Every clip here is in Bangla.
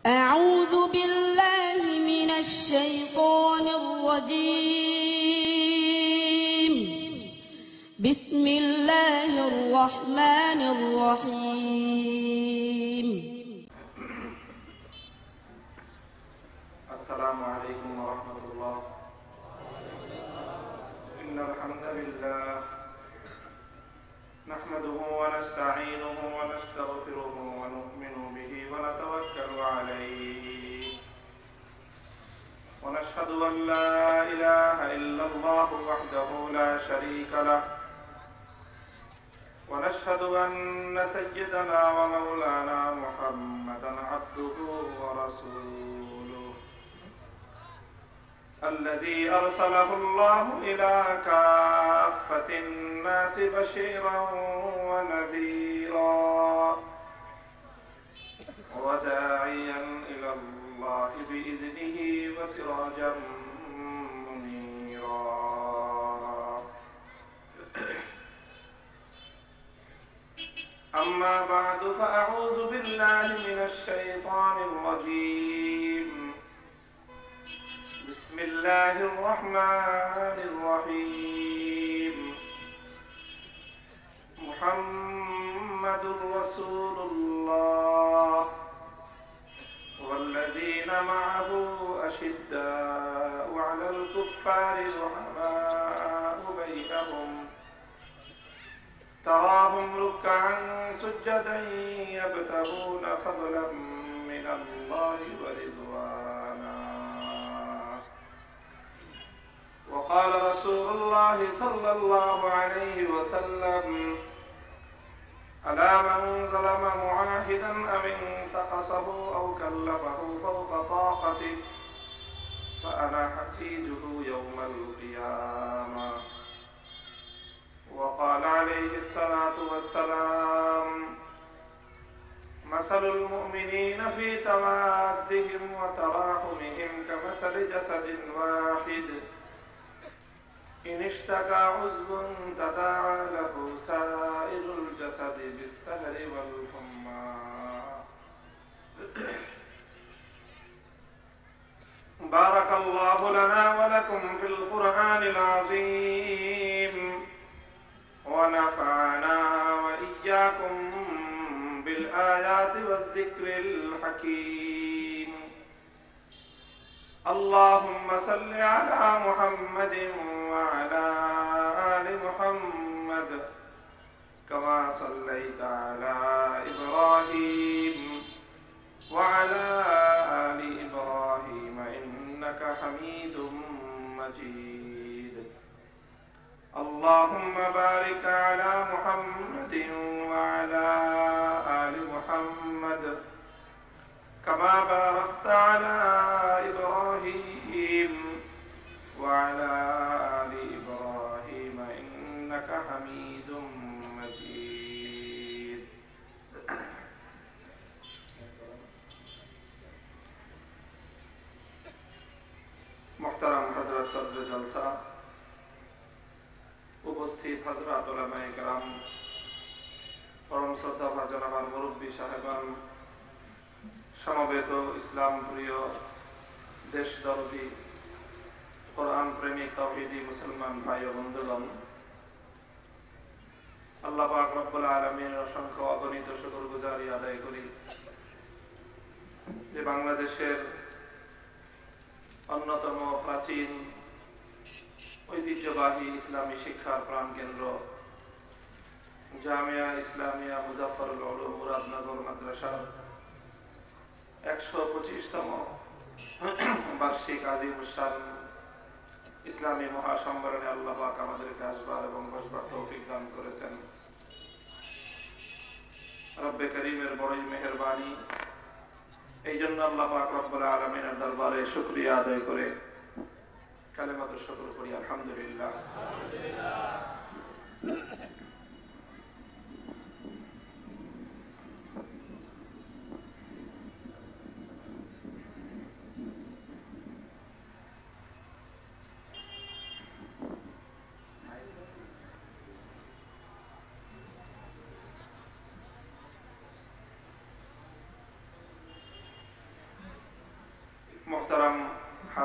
أعوذ بالله من الشيطان الرجيم بسم الله الرحمن الرحيم السلام عليكم ورحمة الله. إن الحمد لله نحمده ونستعينه ونستغفره ونؤمن به ونتوكل عليه ونشهد أن لا إله إلا الله وحده لا شريك له ونشهد أن سيدنا ومولانا محمدا عبده ورسوله الذي أرسله الله إلى كافة الناس بشيرا ونذيرا وداعيا إلى الله بإذنه وسراجا منيرا. أما بعد فأعوذ بالله من الشيطان الرجيم. بسم الله الرحمن الرحيم. محمد رسول الله والذين معه أشداء على الكفار رحماء بينهم تراهم ركعا سجدا يبتغون فضلا من الله ورضوانا. وقال رسول الله صلى الله عليه وسلم: ألا من ظلم معاهدا أو انتقصه أو كلفه فوق طاقته فأنا حجيجه يوم القيامة. وقال عليه الصلاة والسلام: مثل المؤمنين في توادهم وتراحمهم كمثل جسد واحد إن اشتكى عضو تداعى له سائر الجسد بالسهر والحمى. بارك الله لنا ولكم في القرآن العظيم ونفعنا وإياكم بالآيات والذكر الحكيم. اللهم صل على محمد وعلى آل محمد كما صليت على إبراهيم وعلى آل إبراهيم إنك حميد مجيد. اللهم بارك على محمد وعلى آل محمد كما باركت على إبراهيم وعلى آل إبراهيم إنك حميد مجيد. محترم हजरत सदर जलसा, उपस्थित हजरत उलमाए किराम, परम श्रद्धाभाजन আমার মুরব্বী সাহেবান, সমবেত ইসলাম প্রিয় দেশদরদী কোরআন প্রেমিক তাওহীদি মুসলমান ভাই ও বন্ধুগণ, আল্লাহ পাক রব্বুল আলামিনের অসংখ্য অগণিত শুকরগুজারি আদায় করি যে বাংলাদেশের অন্যতম প্রাচীন ঐতিহ্যবাহী ইসলামী শিক্ষার প্রাণকেন্দ্র জামিয়া ইসলামিয়া মুজাফফরুল উলুম মুরাদনগর মাদ্রাসার 125তম বার্ষিক আজিমুশান ইসলামী মহাসম্মেলনে আল্লাহ পাক আমাদেরকে আসবার এবং বসবার তৌফিক দান করেছেন। রব্বে করিমের বড়ই মেহেরবানি। এই জন্য আল্লাহ পাক রব্বুল আলামিনের দরবারে শুকরিয়া আদায় করে কালেমাত শুকর করি আলহামদুলিল্লাহ।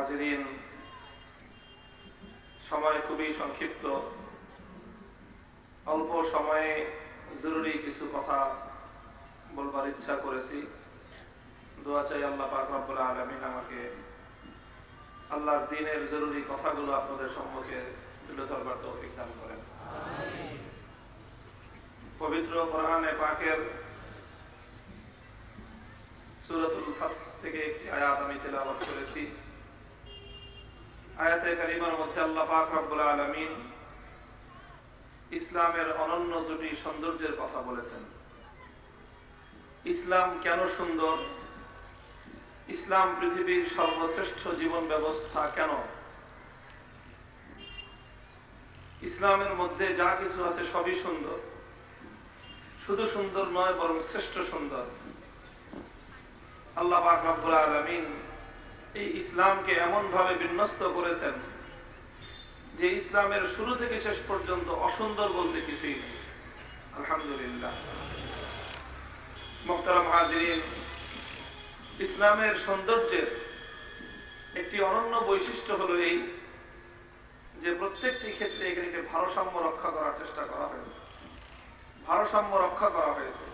হাজিরিন, সময় খুবই সংক্ষিপ্ত। অল্প সময়ে জরুরি কিছু কথা বলবার ইচ্ছা করেছি। দোয়া চাই আল্লাহ পাক রব্বুল আলামিন আমাকে আল্লাহর দ্বীনের জরুরি কথাগুলো আপনাদের সম্মুখে তুলে ধরবার তৌফিক দান করেন। পবিত্র কোরআনে পাকের সূরাতুল ফাতহ থেকে একটি আয়াত আমি তেলাওয়াত করেছি। আয়াতে কারিমার মধ্যে আল্লাহ পাক রব্বুল আলামিন ইসলামের অনন্য দুটি সৌন্দর্যের কথা বলেছেন। ইসলাম কেন সুন্দর, ইসলাম পৃথিবীর সর্বশ্রেষ্ঠ জীবন ব্যবস্থা কেন, ইসলামের মধ্যে যা কিছু আছে সবই সুন্দর, শুধু সুন্দর নয় বরং শ্রেষ্ঠ সুন্দর। আল্লাহ পাক রব্বুল আলামিন এই ইসলামকে এমন ভাবে বিন্যস্ত করেছেন যে ইসলামের শুরু থেকে শেষ পর্যন্ত অসুন্দর বলতে কিছুই নেই। আলহামদুলিল্লাহ। মুহতারাম হাজিরিন, ইসলামের সৌন্দর্যের একটি অনন্য বৈশিষ্ট্য হলো এই যে প্রত্যেকটি ক্ষেত্রে এখানে ভারসাম্য রক্ষা করার চেষ্টা করা হয়েছে। ভারসাম্য রক্ষা করা হয়েছে।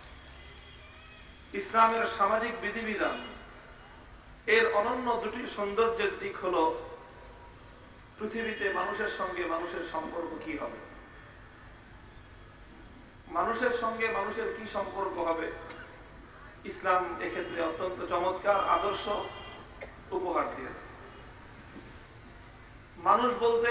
ইসলামের সামাজিক বিধিবিধান এর অনন্য দুটি সৌন্দর্যের দিক হলো পৃথিবীতে মানুষের সঙ্গে মানুষের সম্পর্ক কি হবে, মানুষের সঙ্গে মানুষের কি সম্পর্ক হবে। ইসলাম এক্ষেত্রে অত্যন্ত চমৎকার আদর্শ উপহার দিয়েছে। মানুষ বলতে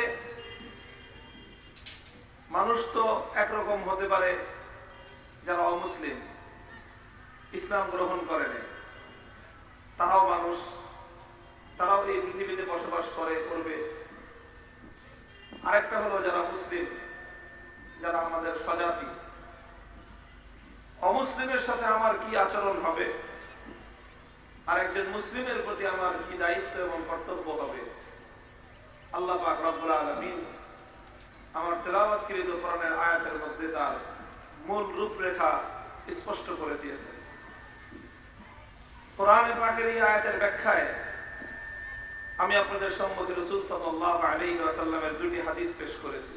মানুষ তো একরকম হতে পারে যারা অমুসলিম, ইসলাম গ্রহণ করেনি, তারাও মানুষ, তারাও এই পৃথিবীতে বসবাস করবে। আরেকটা হলো যারা মুসলিম, যারা আমাদের স্বজাতি। অমুসলিমের সাথে আমার কি আচরণ হবে, আর একজন মুসলিমের প্রতি আমার কি দায়িত্ব এবং কর্তব্য হবে, আল্লাহ পাক রব্বুল আলামিন আমার তেলাওয়াতকৃত কোরআনের আয়াতের মধ্যে তার মূল রূপরেখা স্পষ্ট করে দিয়েছেন। কোরআনে পাকের এই আয়াতের ব্যাখ্যায় আমি আপনাদের সম্মুখে রাসূল সাল্লাল্লাহু আলাইহি ওয়াসাল্লামের দুটি হাদিস পেশ করেছি।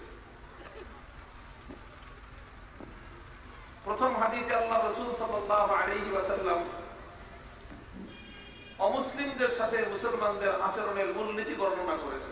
প্রথম হাদিসে আল্লাহ রাসূল সাল্লাল্লাহু আলাইহি ওয়াসাল্লাম অমুসলিমদের সাথে মুসলমানদের আচরণের মূলনীতি বর্ণনা করেছেন।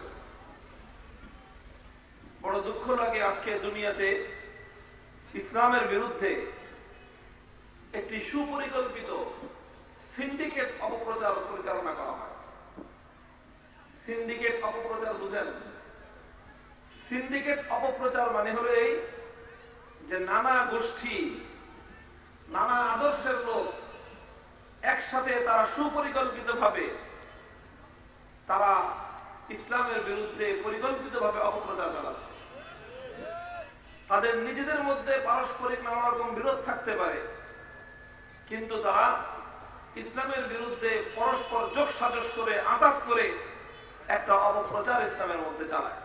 বড় দুঃখ লাগে আজকে দুনিয়াতে ইসলামের বিরুদ্ধে একটি সুপরিকল্পিত সিন্ডিকেট অপপ্রচার পরিচালনা করা হয়। সিন্ডিকেট অপপ্রচার বুঝেন? সিন্ডিকেট অপপ্রচার মানে হলো এই যে নানা গোষ্ঠী, নানা আদর্শের লোক একসাথে তারা সুপরিকল্পিতভাবে তারা ইসলামের বিরুদ্ধে পরিকল্পিতভাবে অপপ্রচার চালাচ্ছে। তাদের নিজেদের মধ্যে পারস্পরিক নানা রকম বিরোধ থাকতে পারে, কিন্তু তারা ইসলামের বিরুদ্ধে পরস্পর যোগসাজশ করে আঘাত করে একটা অপপ্রচার ইসলামের মধ্যে চালায়।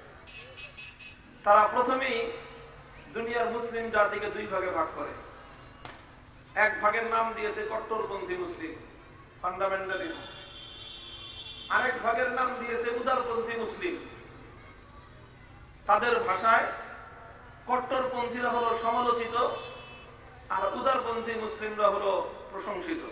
তারা প্রথমেই দুনিয়ার মুসলিম জাতিকে দুই ভাগে ভাগ করে। এক ভাগের নাম দিয়েছে কট্টরপন্থী মুসলিম, ফান্ডামেন্টালিস্ট। আরেক ভাগের নাম দিয়েছে উদারপন্থী মুসলিম। তাদের ভাষায় কট্টরপন্থীরা হলো সমালোচিত আর উদারপন্থী মুসলিমরা হলো প্রশংসিত।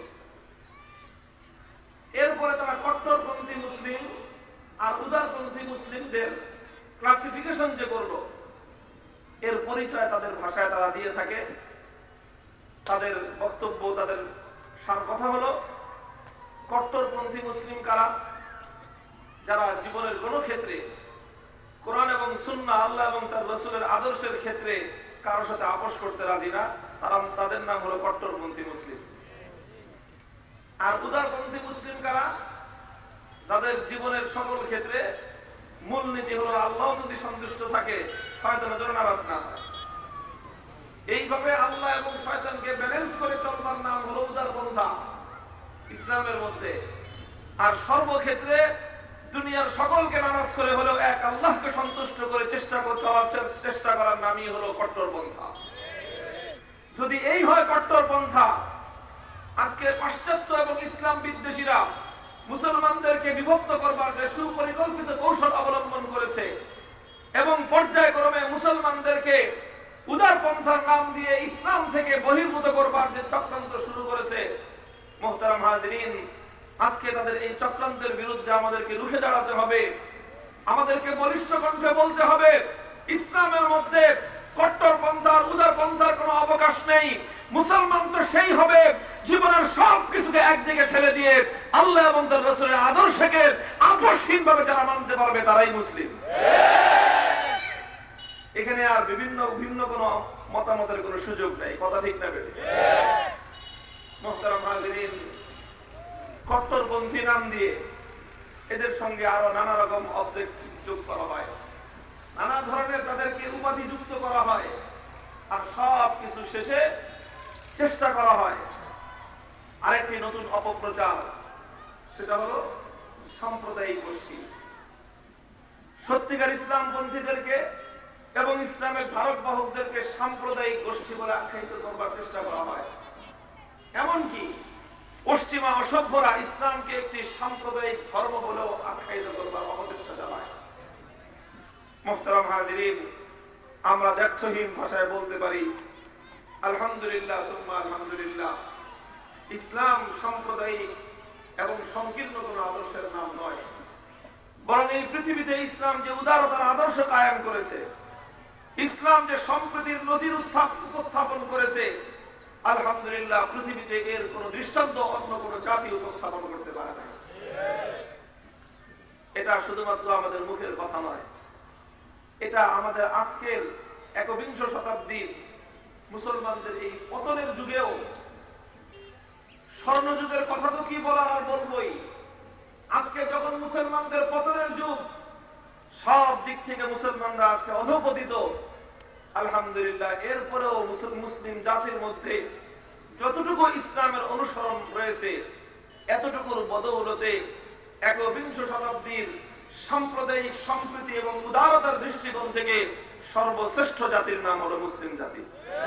এরপরে তারা কট্টরপন্থী মুসলিম আর উদারপন্থী মুসলিমদের ক্লাসিফিকেশন যে করলো, এর পরিচয় তাদের ভাষায় তারা দিয়ে থাকে। তাদের বক্তব্য, তাদের সার কথা হলো কট্টরপন্থী মুসলিম কারা? যারা জীবনের কোনো ক্ষেত্রে কোরআন এবং সুন্নাহ, আল্লাহ এবং তার রাসূলের আদর্শের ক্ষেত্রে কারোর সাথে আপোষ করতে রাজি না, তাদের নাম হলো কট্টরপন্থী মুসলিম। আর উদারপন্থী মুসলিম কারা? যাদের জীবনের সকল ক্ষেত্রে মূলনীতি হলো আল্লাহ যদি সন্তুষ্ট থাকে, শয়তানের জন্য নারাজ না হয়। এইভাবে আল্লাহ এবং শয়তানকে ব্যালেন্স করে চলবার নাম হলো উদারপন্থা ইসলামের মধ্যে। আর সর্বক্ষেত্রে দুনিয়ার সকলকে নারাজ করে হলেও এক আল্লাহকে সন্তুষ্ট করে চেষ্টা করার নামই হলো কট্টরপন্থা। যদি এই হয় কট্টরপন্থা, আজকে পাশ্চাত্য এবং ইসলাম বিদ্বেষীরা মুসলমানদেরকে বিভক্ত করবার যে সুপরিকল্পিত কৌশল অবলম্বন করেছে এবং পর্যায়ক্রমে মুসলমানদেরকে উদারপন্থার নাম দিয়ে ইসলাম থেকে বহির্ভূত করবার যে চক্রান্ত শুরু করেছে, মুহতারাম হাজিরিন, আজকে তাদের এই চক্রান্তের বিরুদ্ধে আমাদেরকে রুখে দাঁড়াতে হবে। আমাদেরকে বলিষ্ঠ কণ্ঠে বলতে হবে, ইসলামের মধ্যে কট্টরপন্থার উদারপন্থার কোনো অবকাশ নেই। মুসলমান তো সেই হবে জীবনের সব কিছুকে একদিকে ঠেলে দিয়ে আল্লাহ এবং তার রাসূলের আদর্শকে আপসহীনভাবে যারা মানতে পারবে তারাই মুসলিম। এখানে আর ভিন্ন কোন মতামতের কোনো সুযোগ নেই। কথা ঠিক না বেঠিক? মুহতারাম হাজিরিন, কট্টরপন্থী নাম দিয়ে এদের সঙ্গে আরো নানা রকম অবজেক্ট যোগ করা হয়, নানা ধরনের তাদেরকে উপাধি যুক্ত করা হয়, আর সব কিছু শেষে চেষ্টা করা হয় আরেকটি নতুন অপপ্রচার, সেটা হলো সাম্প্রদায়িক গোষ্ঠী। সত্যিকার ইসলামপন্থীদেরকে এবং ইসলামের ধারক বাহকদেরকে সাম্প্রদায়িক গোষ্ঠী বলে আখ্যায়িত করবার চেষ্টা করা হয়। এমনকি পশ্চিমা অসভ্যরা ইসলামকে একটি সাম্প্রদায়িক ধর্ম বলেও আখ্যায়িত করবার অপচেষ্টা চালায়। মুহতারাম হাজিরিন, আমরা দ্ব্যর্থহীন ভাষায় বলতে পারি, আলহামদুলিল্লাহ সুম্মা আলহামদুলিল্লাহ, ইসলাম সাম্প্রদায়িক এবং সংকীর্ণ কোন আদর্শের নাম নয়, বরং এই পৃথিবীতে ইসলাম যে উদারতার আদর্শ কায়েম করেছে, ইসলাম যে সম্প্রীতির নজির উপস্থাপন করেছে, আলহামদুলিল্লাহ পৃথিবীতে এর কোন দৃষ্টান্ত অন্য কোন জাতি উপস্থাপন করতে পারে না। এটা শুধুমাত্র আমাদের মুখের কথা নয়, এটা আমাদের আজকের একবিংশ শতাব্দীর মুসলমানদের এই পতনের যুগেও, স্বর্ণযুগের কথা তো কি বলার আর বলবই, আজকে যখন মুসলমানদের পতনের যুগ, সব দিক থেকে মুসলমানরা আজকে অধঃপতিত, আলহামদুলিল্লাহ এরপরেও মুসলিম জাতির মধ্যে যতটুকু ইসলামের অনুসরণ রয়েছে, এতটুকুর বদৌলতে একবিংশ শতাব্দীর সাম্প্রদায়িক সম্প্রীতি এবং উদারতার দৃষ্টিকোণ থেকে সর্বশ্রেষ্ঠ জাতির নাম হলো মুসলিম জাতি।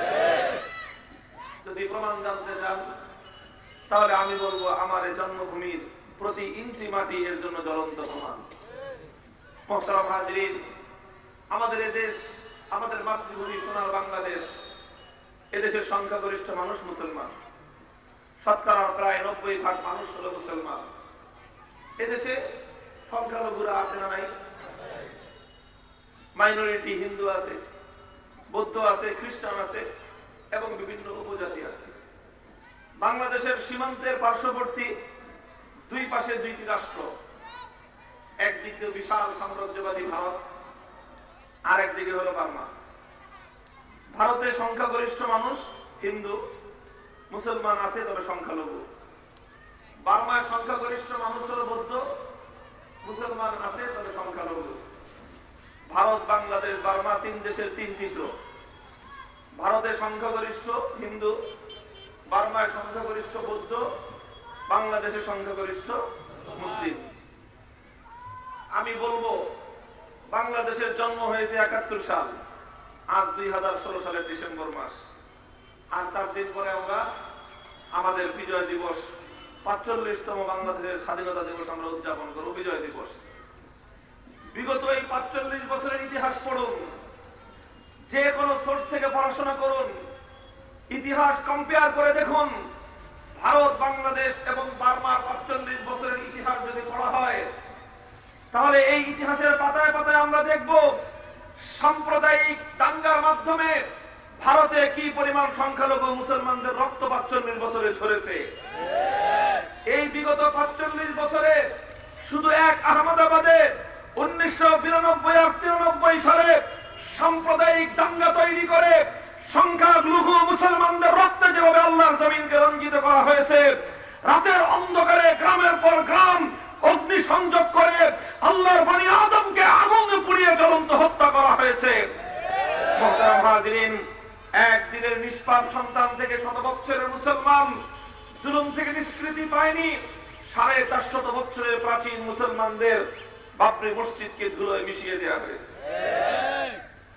যদি প্রমাণ জানতে চান, তাহলে আমি বলবো আমার এই জন্মভূমির প্রতি ইঞ্চি মাটি এর জন্য জ্বলন্ত প্রমাণ। মুহতারাম হাজিরিন, আমাদের এদেশ, আমাদের মাতৃভূমি সোনার বাংলাদেশ, এদেশের সংখ্যাগরিষ্ঠ মানুষ মুসলমান, শতকরা প্রায় 90% মানুষ হলো মুসলমান। এদেশে সংখ্যালঘুরা আছে না নাই? মাইনরিটি হিন্দু আছে, বৌদ্ধ আছে, খ্রিস্টান আছে এবং বিভিন্ন উপজাতি আছে। বাংলাদেশের সীমান্তের পার্শ্ববর্তী দুই পাশে দুইটি রাষ্ট্র, একদিকে বিশাল সাম্রাজ্যবাদী ভারত, আর একদিকে হলো বার্মা। ভারতে সংখ্যাগরিষ্ঠ মানুষ হিন্দু, মুসলমান আছে তবে সংখ্যালঘু। বার্মায় সংখ্যাগরিষ্ঠ মানুষ হলো বৌদ্ধ, মুসলমান আছে তবে সংখ্যালঘু। ভারত, বাংলাদেশ, বার্মা তিন দেশের তিন চিত্র। ভারতে সংখ্যাগরিষ্ঠ হিন্দু, বার্মায় সংখ্যাগরিষ্ঠ বৌদ্ধ, বাংলাদেশে সংখ্যাগরিষ্ঠ মুসলিম। আমি বলবো বাংলাদেশের জন্ম হয়েছে 71 সাল, আজ 2016 সালের ডিসেম্বর মাস। আর 4 দিন পরে আমরা আমাদের বিজয় দিবস, 45তম বাংলাদেশের স্বাধীনতা দিবস আমরা উদযাপন করব, বিজয় দিবস। বিগত এই 45 বছরের ইতিহাস পড়ুন, যে কোনো সোর্স থেকে পড়াশোনা করুন, ইতিহাস কম্পেয়ার করে দেখুন। ভারত, বাংলাদেশ এবং বার্মার 45 বছরের ইতিহাস যদি পড়া হয়, তাহলে এই ইতিহাসের পাতায় পাতায় আমরা দেখব সাম্প্রদায়িক দাঙ্গার মাধ্যমে ভারতে কি পরিমাণ সংখ্যালঘু মুসলমানদের রক্ত 45 বছরে ঝরেছে। এই বিগত 45 বছরে শুধু এক আহমেদাবাদে 1992 আর 93 সালে সাম্প্রদায়িক দাঙ্গা তৈরি করে সংখ্যালঘু মুসলমানদের রক্তে যেভাবে আল্লাহর জমিনকে রঞ্জিত করা হয়েছে, রাতের অন্ধকারে গ্রামের পর গ্রাম অগ্নি সংযোগ করে আল্লাহর বনি আদমকে আগুনে পুড়িয়ে জ্বলন্ত হত্যা করা হয়েছে। মুহতারাম হাজিরিন, একদিনের নিষ্পাপ সন্তান থেকে শত বছরের মুসলমান জুলুম থেকে নিষ্কৃতি পায়নি। 450 বছরের প্রাচীন মুসলমানদের বাবরি মসজিদকে ধুলোয় মিশিয়ে দেওয়া হয়েছে।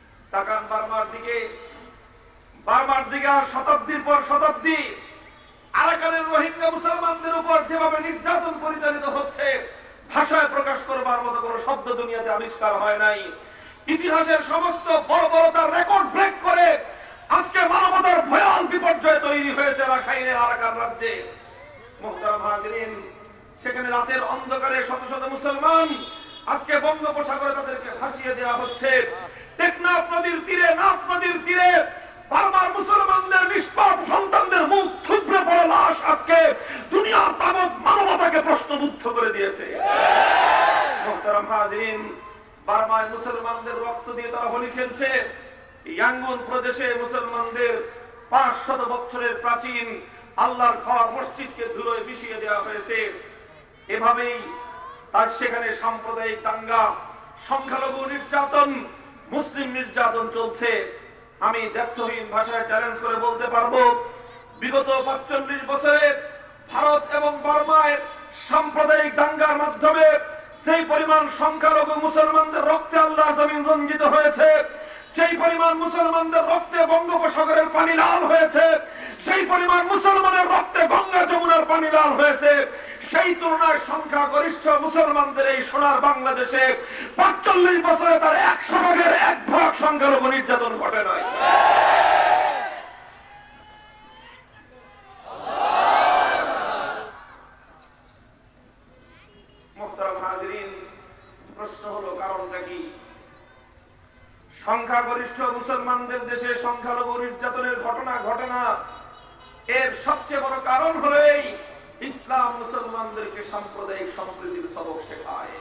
তাকান বার্মার দিকে, বার্মার দিকে আর শতাব্দীর পর শতাব্দী আরাকানের রোহিঙ্গা মুসলমানদের উপর যেভাবে নির্যাতন পরিচালিত হচ্ছে, ভাষায় প্রকাশ করবার মতো কোনো শব্দ দুনিয়াতে আবিষ্কার হয় নাই। ইতিহাসের সমস্ত বর্বরতার রেকর্ড ব্রেক করে আজকে মানবতার ভয়াল বিপর্যয় তৈরি হয়েছে রাখাইনের আরাকান রাজ্যে। মুহতারাম হাজিরিন, সেখানে রাতের অন্ধকারে শত শত মুসলমান আজকে বঙ্গোপসাগরে তাদেরকে ভাসিয়ে দেওয়া হচ্ছে। টেকনাফ নদীর তীরে, নাফ নদীর তীরে বারবার মুসলমানদের নিষ্পাপ সন্তানদের মুখ থুবড়ে পড়া লাশ আজকে দুনিয়ার তাবৎ মানবতাকে প্রশ্নবুদ্ধ করে দিয়েছে। মুহতারাম হাজিরিন, বারবার মুসলমানদের রক্ত দিয়ে তারা হোলি খেলছে। ইয়াঙ্গুন প্রদেশে মুসলমানদের 500 বছরের প্রাচীন আল্লাহর ঘর মসজিদকে ধুলোয় মিশিয়ে দেওয়া হয়েছে। এভাবেই আর সেখানে সাম্প্রদায়িক দাঙ্গা, সংখ্যালঘু নির্যাতন, মুসলিম নির্যাতন চলছে। আমি দ্ব্যর্থহীন ভাষায় চ্যালেঞ্জ করে বলতে পারবো, বিগত 45 বছরে ভারত এবং বার্মায় সাম্প্রদায়িক দাঙ্গার মাধ্যমে যেই পরিমাণ সংখ্যালঘু মুসলমানদের রক্তে আল্লাহ জমিন রঞ্জিত হয়েছে, যেই পরিমাণ মুসলমানদের রক্তে বঙ্গোপসাগরের পানি লাল হয়েছে, সেই পরিমাণ মুসলমানের রক্তে গঙ্গা যমুনার পানি লাল হয়েছে, সেই তুলনায় সংখ্যাগরিষ্ঠ মুসলমানদের এই সোনার বাংলাদেশে 45 বছরে তার 100 ভাগের 1 ভাগ সংখ্যালঘু নির্যাতন ঘটে নাই। মুহতারাম হাজিরিন, প্রশ্ন হলো কারণটা কি? সংখ্যাগরিষ্ঠ মুসলমানদের দেশে সংখ্যালঘু নির্যাতনের ঘটনা ঘটে না। এর সবচেয়ে বড় কারণ হলো এই ইসলাম মুসলমানদেরকে সাম্প্রদায়িক সম্প্রীতির সবক শেখায়।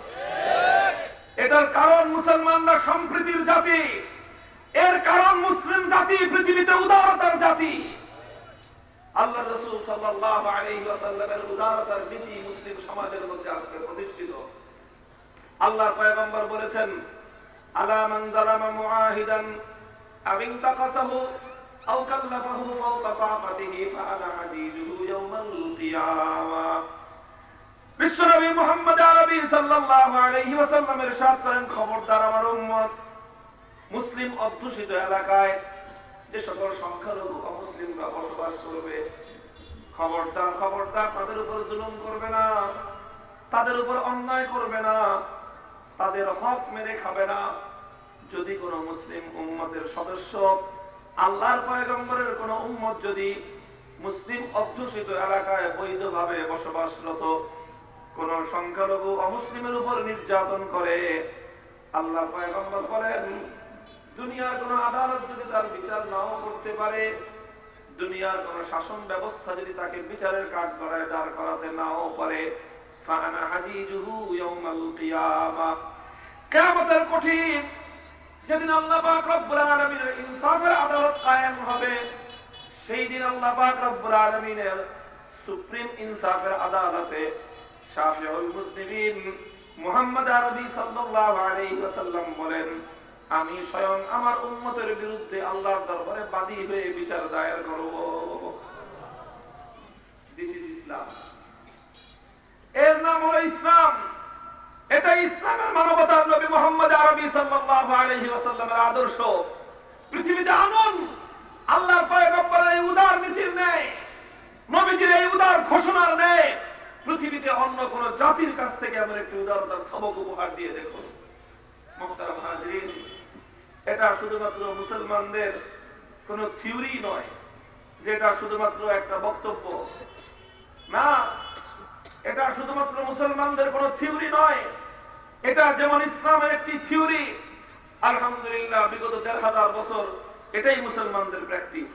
এটার কারণ মুসলমানরা সম্প্রীতির জাতি, এর কারণ মুসলিম জাতি পৃথিবীতে উদারতার জাতি। আল্লাহ রাসূল সাল্লাল্লাহু আলাইহি ওয়াসাল্লামের উদারতার নীতি মুসলিম সমাজের মধ্যে আজকে প্রতিষ্ঠিত। আল্লাহর পয়গম্বর বলেছেন, আলা মান যালামা মুআহিদান আও ইনতাকাসাহু আও কাল্লাফাহু ফাওকা তাকাতিহি ফাআনা হাদিজুহু ইয়াওমাল কিয়ামাহ। বিশ্বনবী মুহাম্মদ আরবী সাল্লাল্লাহু আলাইহি ওয়াসাল্লাম ইরশাদ করেন, খবরদার আমার উম্মত, মুসলিম অধ্যুষিত এলাকায় যে সকল সংখ্যালঘু অমুসলিমরা বসবাস করবে, খবরদার খবরদার তাদের উপর জুলুম করবে না, তাদের উপর অন্যায় করবে না, তাদের হক মেরে খাবে না। যদি কোনো মুসলিম উম্মতের সদস্য, আল্লাহর পয়গম্বরের কোন উম্মত যদি মুসলিম অধ্যুষিত এলাকায় বৈধভাবে বসবাসরত কোন সংখ্যালঘু অমুসলিমের উপর নির্যাতন করে, আল্লাহর পয়গম্বর বলেন, দুনিয়ার কোন আদালত যদি তার বিচার নাও করতে পারে, দুনিয়ার কোন শাসন ব্যবস্থা যদি তাকে বিচারের কাঠগড়ায় দাঁড় করাতে নাও পারে, ফাআনা হাজিজুহু ইয়াওমাল কিয়ামাহ। কিয়ামতের কঠিন যেদিন আল্লাহ পাক রব্বুল আলামিনের ইনসাফের আদালত কায়েম হবে, সেই দিন আল্লাহ পাক রব্বুল আলামিনের সুপ্রিম ইনসাফের আদালতে শাফিউল মুসলিমিন মুহাম্মদ আরবী সাল্লাল্লাহু আলাইহি ওয়াসাল্লাম বলেন, আমি স্বয়ং আমার উম্মতের বিরুদ্ধে আল্লাহর দরবারে বাদী হয়ে বিচার দায়ের করব। This is Islam. এর নাম হলো ইসলাম। এটা ইসলামের মানবতার নবী মুহাম্মদ আরবী সাল্লাল্লাহু আলাইহি ওয়াসাল্লামের আদর্শ। পৃথিবীতে আনন্দ আল্লাহর পয়গম্বরের এই উদার নীতির ন্যায়, নবীজির এই উদার ঘোষণার ন্যায় পৃথিবীতে অন্য কোন জাতির কাছ থেকে আমরা একটি উদারতার সবক উপহার দিয়ে দেখুন। মুহতারাম হাজিরিন, এটা শুধুমাত্র মুসলমানদের কোন থিওরি নয়, যেটা শুধুমাত্র একটা বক্তব্য না, এটা শুধুমাত্র মুসলমানদের কোন থিওরি নয়, এটা যেমন ইসলামের একটি থিওরি, আলহামদুলিল্লাহ বিগত ১৫০০ বছর এটাই মুসলমানদের প্র্যাকটিস।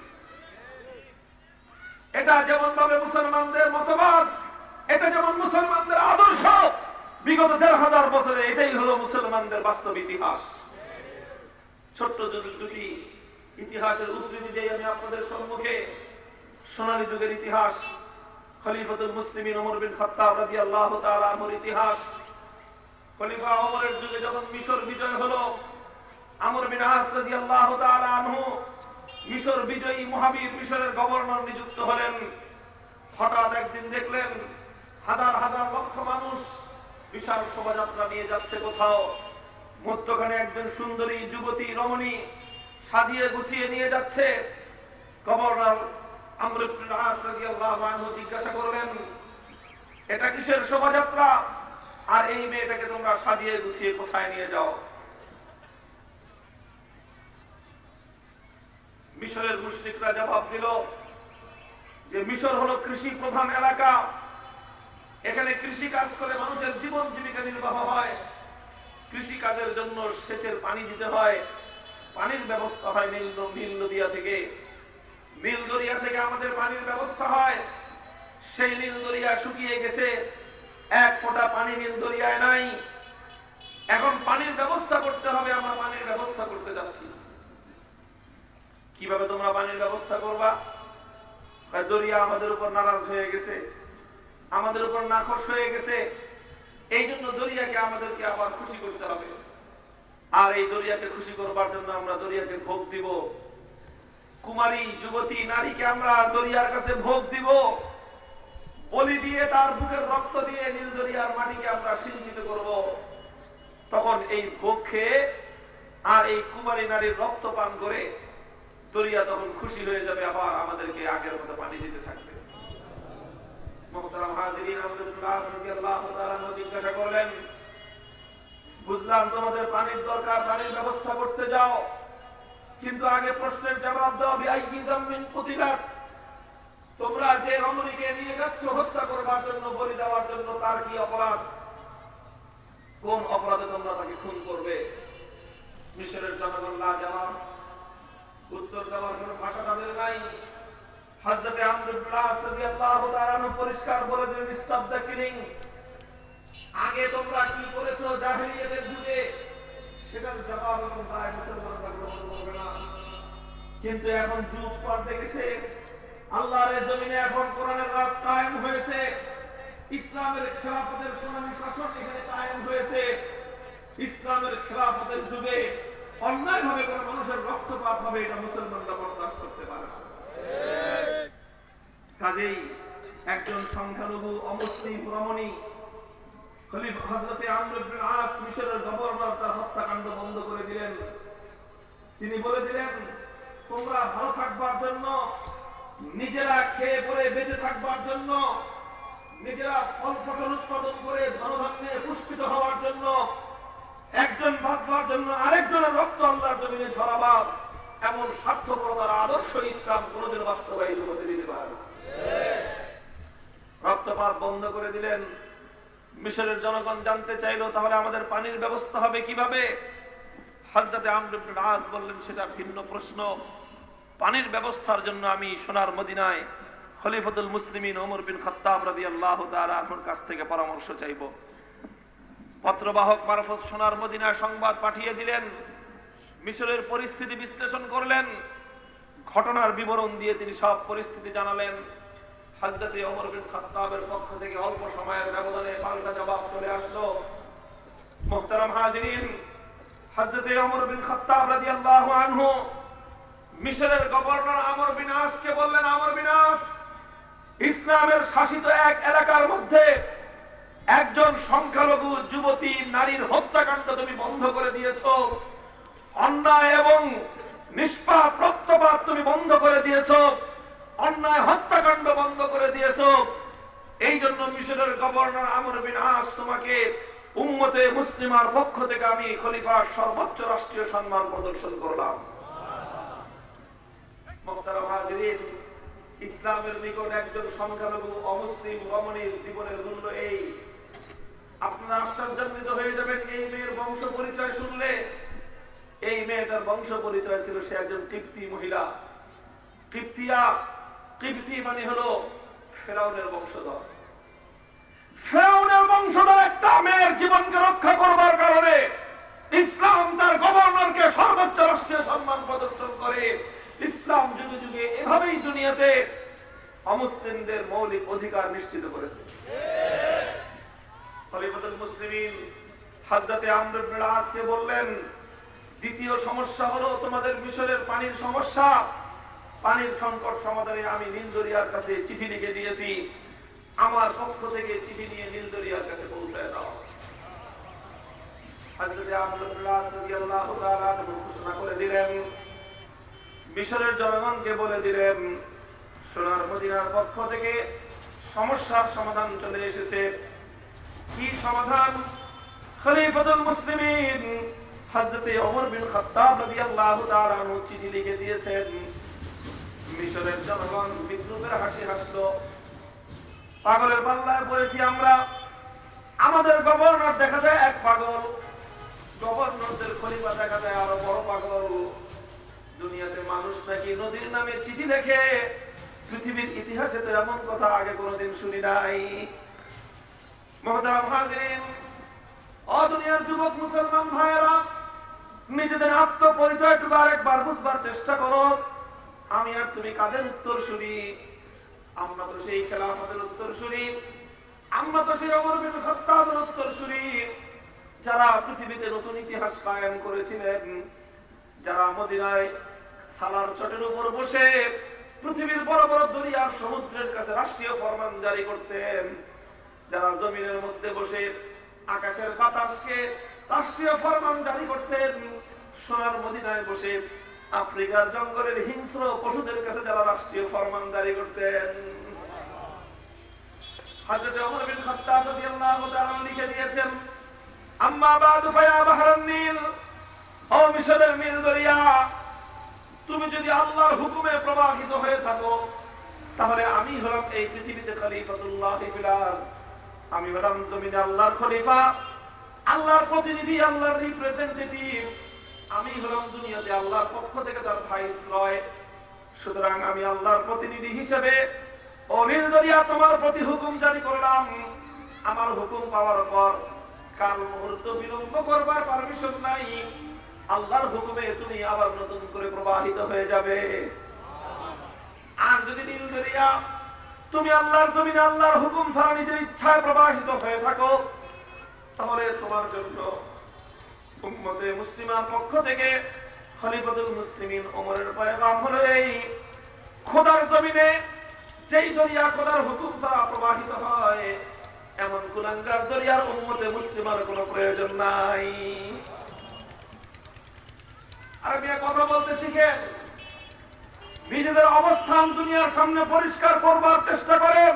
এটা যেমন ভাবে মুসলমানদের মতবাদ, এটা যেমন মুসলমানদের আদর্শ, বিগত ১৫০০ বছরে এটাই হলো মুসলমানদের বাস্তব ইতিহাস। ছোট্ট দুটি ইতিহাসের উদ্ধৃতি দিয়ে আমি আপনাদের সম্মুখে সোনালী যুগের ইতিহাস, খলিফাতুল মুসলিমিন ওমর বিন খাত্তাব রাদিয়াল্লাহু তাআলা আনহুর ইতিহাস। খলিফা ওমরের যুগে যখন মিশর বিজয় হলো, আমর বিন আস রাদিয়াল্লাহু তাআলা আনহু মিশর বিজয়ী মহাবীর মিশরের গভর্নর নিযুক্ত হলেন। হঠাৎ একদিন দেখলেন হাজার হাজার লক্ষ মানুষ বিশাল শোভাযাত্রা নিয়ে যাচ্ছে কোথাও, মধ্যখানে একজন সুন্দরী যুবতী রমণী সাজিয়ে গুছিয়ে নিয়ে যাচ্ছে। গভর্নর আমর ইবনে আস রাদিয়াল্লাহু আনহু জিজ্ঞাসা করলেন, এটা কিসের শোভাযাত্রা, আর এই মেয়েটাকে তোমরা সাজিয়ে গুছিয়ে কোথায় নিয়ে যাও? মিশরের মুশরিকরা জবাব দিল যে মিশর হলো কৃষি প্রধান এলাকা, এখানে কৃষি কাজ করে মানুষের জীবন জীবিকা নির্বাহ হয়, কৃষি কাজের জন্য সেচের পানি দিতে হয়, পানির ব্যবস্থা হয় নীল নদিয়া থেকে, নীল দরিয়া থেকে আমাদের পানির ব্যবস্থা হয়। সেই নীল দরিয়া শুকিয়ে গেছে, এক ফোঁটা পানি নীল দরিয়ায় নাই, এখন পানির ব্যবস্থা করতে হবে, আমরা পানির ব্যবস্থা করতে যাচ্ছি। কিভাবে তোমরা পানির ব্যবস্থা করবা? দরিয়া আমাদের উপর নারাজ হয়ে গেছে, আমাদের উপর নাখোশ হয়ে গেছে, এই জন্য দরিয়াকে আমাদেরকে আবার খুশি করতে হবে। আর এই দরিয়াকে খুশি করবার জন্য আমরা দরিয়াকে ভোগ দিব, কুমারী যুবতী নারীকে আমরা দরিয়ার কাছে ভোগ দিব, বলি দিয়ে তার বুকের রক্ত দিয়ে নীল দরিয়ার মাটিকে আমরা সিঞ্চিত করব। তখন এই ভোগ খেয়ে আর এই কুমারী নারীর রক্ত পান করে দরিয়া তখন খুশি হয়ে যাবে, আবার আমাদেরকে আগের মতো পানি দিতে থাকবে। মুহতারাম হাজিরিন, আব্দুল্লাহ রাদিয়াল্লাহু তাআলা জিজ্ঞাসা করলেন, বুঝলাম তোমাদের পানির দরকার, পানির ব্যবস্থা করতে যাও, কিন্তু আগে প্রশ্নের জবাব দাও, বিআইয়ি যামবিন কুতিলাত, তোমরা যে রমণীকে নিয়ে যাচ্ছ হত্যা করবার জন্য, বলি দেওয়ার জন্য, তার কি অপরাধ? কোন অপরাধে তোমরা তাকে খুন করবে? মিশরের জনগণ লাজবাব, উত্তর দেওয়ার কোন ভাষা তাদের নাই। হযরত আমর ইবনে আস রাদিয়াল্লাহু তাআলা পরিষ্কার বলে দিলেন, স্টপ দ্য কিলিং। আগে তোমরা কি করেছো জাহেলিয়াতের যুগে, সেটার জবাব এখন তাই মুসলমানরা গ্রহণ করবে না। কিন্তু এখন যুগ পাল্টে গেছে, আল্লাহর জমিনে এখন কোরআনের রাজ কায়েম হয়েছে, ইসলামের খেলাফতের সোনালী শাসন এখানে কায়েম হয়েছে। ইসলামের খেলাফতের যুগে অন্যায়ভাবে কোনো মানুষের রক্তপাত হবে, এটা মুসলমানরা বরদাস্ত করতে পারে না। কাজেই একজন সংখ্যালঘু অমুসলিম রমণী খলিফা হযরত আমর ইবনে আস মিশরের গভর্নর তার হত্যাকাণ্ড বন্ধ করে দিলেন। তিনি বলে দিলেন, তোমরা ভালো থাকবার জন্য, নিজেরা খেয়ে পরে বেঁচে থাকবার জন্য, নিজেরা ফল ফসল উৎপাদন করে ধনধান্যে পুষ্পিত হওয়ার জন্য, একজন বাঁচবার জন্য আরেকজনের রক্ত আল্লাহর জমিনে ঝরাবা, এমন স্বার্থপরতার আদর্শ ইসলাম কোনদিন বাস্তবায়িত হতে দিতে পারে না। রক্তপাত বন্ধ করে দিলেন। মিশরের জনগণ জানতে চাইল, তাহলে আমাদের পানির ব্যবস্থা হবে কিভাবে? হযরত আমর ইবনে আস বললেন, সেটা ভিন্ন প্রশ্ন। পানির ব্যবস্থার জন্য আমি সোনার মদিনায় খলিফাতুল মুসলিমিন ওমর বিন খাত্তাব রাদিয়াল্লাহু তাআলা আনহুর কাছ থেকে পরামর্শ চাইব। পত্রবাহক মারফত সোনার মদিনায় সংবাদ পাঠিয়ে দিলেন, মিশরের পরিস্থিতি বিশ্লেষণ করলেন, ঘটনার বিবরণ দিয়ে তিনি সব পরিস্থিতি জানালেন। হযরত ওমর বিন খাত্তাবের পক্ষ থেকে অল্প সময়ের ব্যবধানে পাল্টা জবাব চলে আসলো। মুহতারাম হাজিরিন, হযরত ওমর বিন খাত্তাব রাদিয়াল্লাহু আনহু মিশরের গভর্নর আমর বিন আসকে বললেন, আমর বিন আস, ইসলামের শাসিত এক এলাকার মধ্যে একজন সংখ্যালঘু যুবতী নারীর হত্যাকাণ্ড তুমি বন্ধ করে দিয়েছো, অন্যায় এবং নিষ্পাপ রক্তপাত তুমি বন্ধ করে দিয়েছো, অন্যায় হত্যাকাণ্ড বন্ধ করে দিয়েছো। এই জন্য মিশরের গভর্নর আমর বিন আস তোমাকে উম্মতে মুসলিমার পক্ষ থেকে আমি খলিফার সর্বোচ্চ রাষ্ট্রীয় সম্মান প্রদর্শন করলাম। মুহতারাম হাজিরিন, ইসলামের নিকট একজন সংখ্যালঘু অমুসলিম রমণীর জীবনের মূল্য এই। আপনারা আশ্চর্যান্বিত হয়ে যাবেন এই মেয়ের বংশ পরিচয় শুনলে। এই মেয়েটার বংশ পরিচয় ছিল, সে একজন কিপ্তি মহিলা। কিপ্তি মানে হলো ফেরাউনের বংশধর। ফেরাউনের বংশধর একটা মেয়ের জীবনকে রক্ষা করবার কারণে ইসলাম তার গভর্নরকে সর্বোচ্চ রাষ্ট্রীয় সম্মান প্রদর্শন করে। ইসলাম যুগে যুগে এভাবেই দুনিয়াতে অমুসলিমদের মৌলিক অধিকার নিশ্চিত করেছে। খলিফাতুল মুসলিমিন হযরত আমর ইবনে আসকে বললেন, দ্বিতীয় সমস্যা হলো তোমাদের মিশরের পানির সমস্যা। পানির সংকট সমাধানে আমি নীল দরিয়ার কাছে চিঠি লিখে দিয়েছি, আমার পক্ষ থেকে চিঠি নিয়ে নীল দরিয়ার কাছে পৌঁছায় দাও। হযরত আমর ইবনে আস রাদিয়াল্লাহু তাআলা ঘোষণা করে দিলেন, মিশরের জনগণকে বলে দিলেন, সোনার মদিনার পক্ষ থেকে সমস্যার সমাধান চলে এসেছে। কি সমাধান? খলিফাতুল মুসলিমিন হযরত ওমর বিন খাত্তাব রাদিয়াল্লাহু তাআলা আনহু চিঠি লিখে দিয়েছেন। মিশরের জনগণ বিদ্রুপের হাসি হাসলো। পাগলের পাল্লায় পড়েছি আমরা। আমাদের গভর্নর দেখা যায় এক পাগল, গভর্নরদের খলিফা দেখা যায় আরো বড় পাগল। দুনিয়াতে মানুষ নাকি নদীর নামে চিঠি লেখে, পৃথিবীর ইতিহাসে তো এমন কথা আগে কোনোদিন শুনি নাই। মুহতারাম হাজিরিন, ও দুনিয়ার যুবক মুসলমান ভাইয়েরা, নিজেদের আত্মপরিচয়টুকু আরেকবার বুঝবার চেষ্টা করো। আমি আর তুমি কাদের উত্তরসূরি? আমরা তো সেই খেলাফতের উত্তরসূরি, আমরা তো সেই ওমর বিন খাত্তাবের উত্তরসূরি, যারা পৃথিবীতে নতুন ইতিহাস কায়েম করেছিলেন, যারা মদিনায় সালার চটের উপর বসে পৃথিবীর বড় বড় দরিয়ার সমুদ্রের কাছে রাষ্ট্রীয় ফরমান জারি করতেন, যারা জমিনের মধ্যে বসে আকাশের বাতাসকে রাষ্ট্রীয় ফরমান জারি করতেন, সোনার মদিনায় বসে আফ্রিকার জঙ্গলের হিংস্র পশুদের কাছে যারা রাষ্ট্রীয় ফরমান জারি করতেন। হযরত ওমর বিন খাত্তাব রাদিয়াল্লাহু তাআলা লিখে দিয়েছেন, আম্মা বাদু ফায়া বাহরান নীল, ও মিশরের নীল দরিয়া, তুমি যদি আল্লাহর হুকুমে প্রবাহিত হয়ে থাকো, তাহলে আমি হলাম এই পৃথিবীতে খলিফাতুল্লাহ ফিল আরদ। আমি হলাম জমিনে আল্লাহর খলিফা, আল্লাহর প্রতিনিধি, আল্লাহর রিপ্রেজেন্টেটিভ। আমি হলাম দুনিয়াতে আল্লাহর পক্ষ থেকে তার ভাইসরয়। সুতরাং আমি আল্লাহর প্রতিনিধি হিসেবে ও নীল দরিয়া তোমার প্রতি হুকুম জারি করলাম। আমার হুকুম পাওয়ার পর কাল মুহূর্ত বিলম্ব করবার পারমিশন নাই। আল্লাহর হুকুমে তুমি আবার নতুন করে প্রবাহিত হয়ে যাবে। আর যদি নীল দরিয়া তুমি আল্লাহর জমিনে আল্লাহর হুকুম ছাড়া নিজের ইচ্ছায় প্রবাহিত হয়ে থাকো, তাহলে তোমার জন্য উম্মতে মুসলিমার পক্ষ থেকে খলিফাতুল মুসলিমিন ওমরের পয়গাম হলো এই, খোদার জমিনে যেই দরিয়া খোদার হুকুম ছাড়া প্রবাহিত হয়, এমন কুলাঙ্গার দরিয়ার উম্মতে মুসলিমার কোনো প্রয়োজন নাই। আরবিয়া কথা বলতে শিখেন, নিজেদের অবস্থান দুনিয়ার সামনে পরিষ্কার করবার চেষ্টা করেন,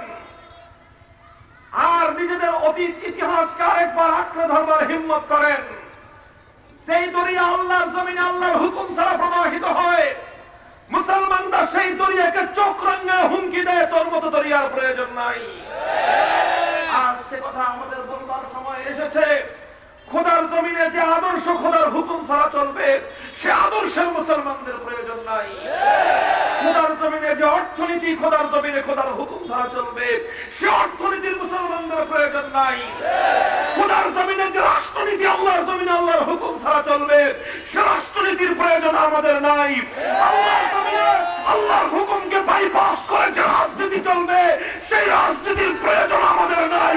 আর নিজেদের অতীত ইতিহাসকে আরেকবার আঁকড়ে ধরবার হিম্মত করেন। সেই দরিয়া আল্লাহর জমিনে আল্লাহর হুকুম ছাড়া প্রবাহিত হয়, মুসলমানরা সেই দরিয়াকে চোখ রাঙায় হুমকি দেয়, তোর মতো দরিয়ার প্রয়োজন নাই। আর সে কথা আমাদের বলবার সময় এসেছে। খোদার জমিনে যে আদর্শ খোদার হুকুম ছাড়া চলবে, সে আদর্শের মুসলমানদের প্রয়োজন নাই। খোদার জমিনে যে অর্থনীতি খোদার জমিনে খোদার হুকুম ছাড়া চলবে, সে অর্থনীতির মুসলমানদের প্রয়োজন নাই। খোদার জমিনে যে রাষ্ট্রনীতি আল্লাহর জমিনে আল্লাহর হুকুম ছাড়া চলবে, সে রাষ্ট্রনীতির প্রয়োজন আমাদের নাই। আল্লাহর জমিনে আল্লাহর হুকুমকে বাইপাস করে যে রাজনীতি চলবে, সেই রাজনীতির প্রয়োজন আমাদের নাই।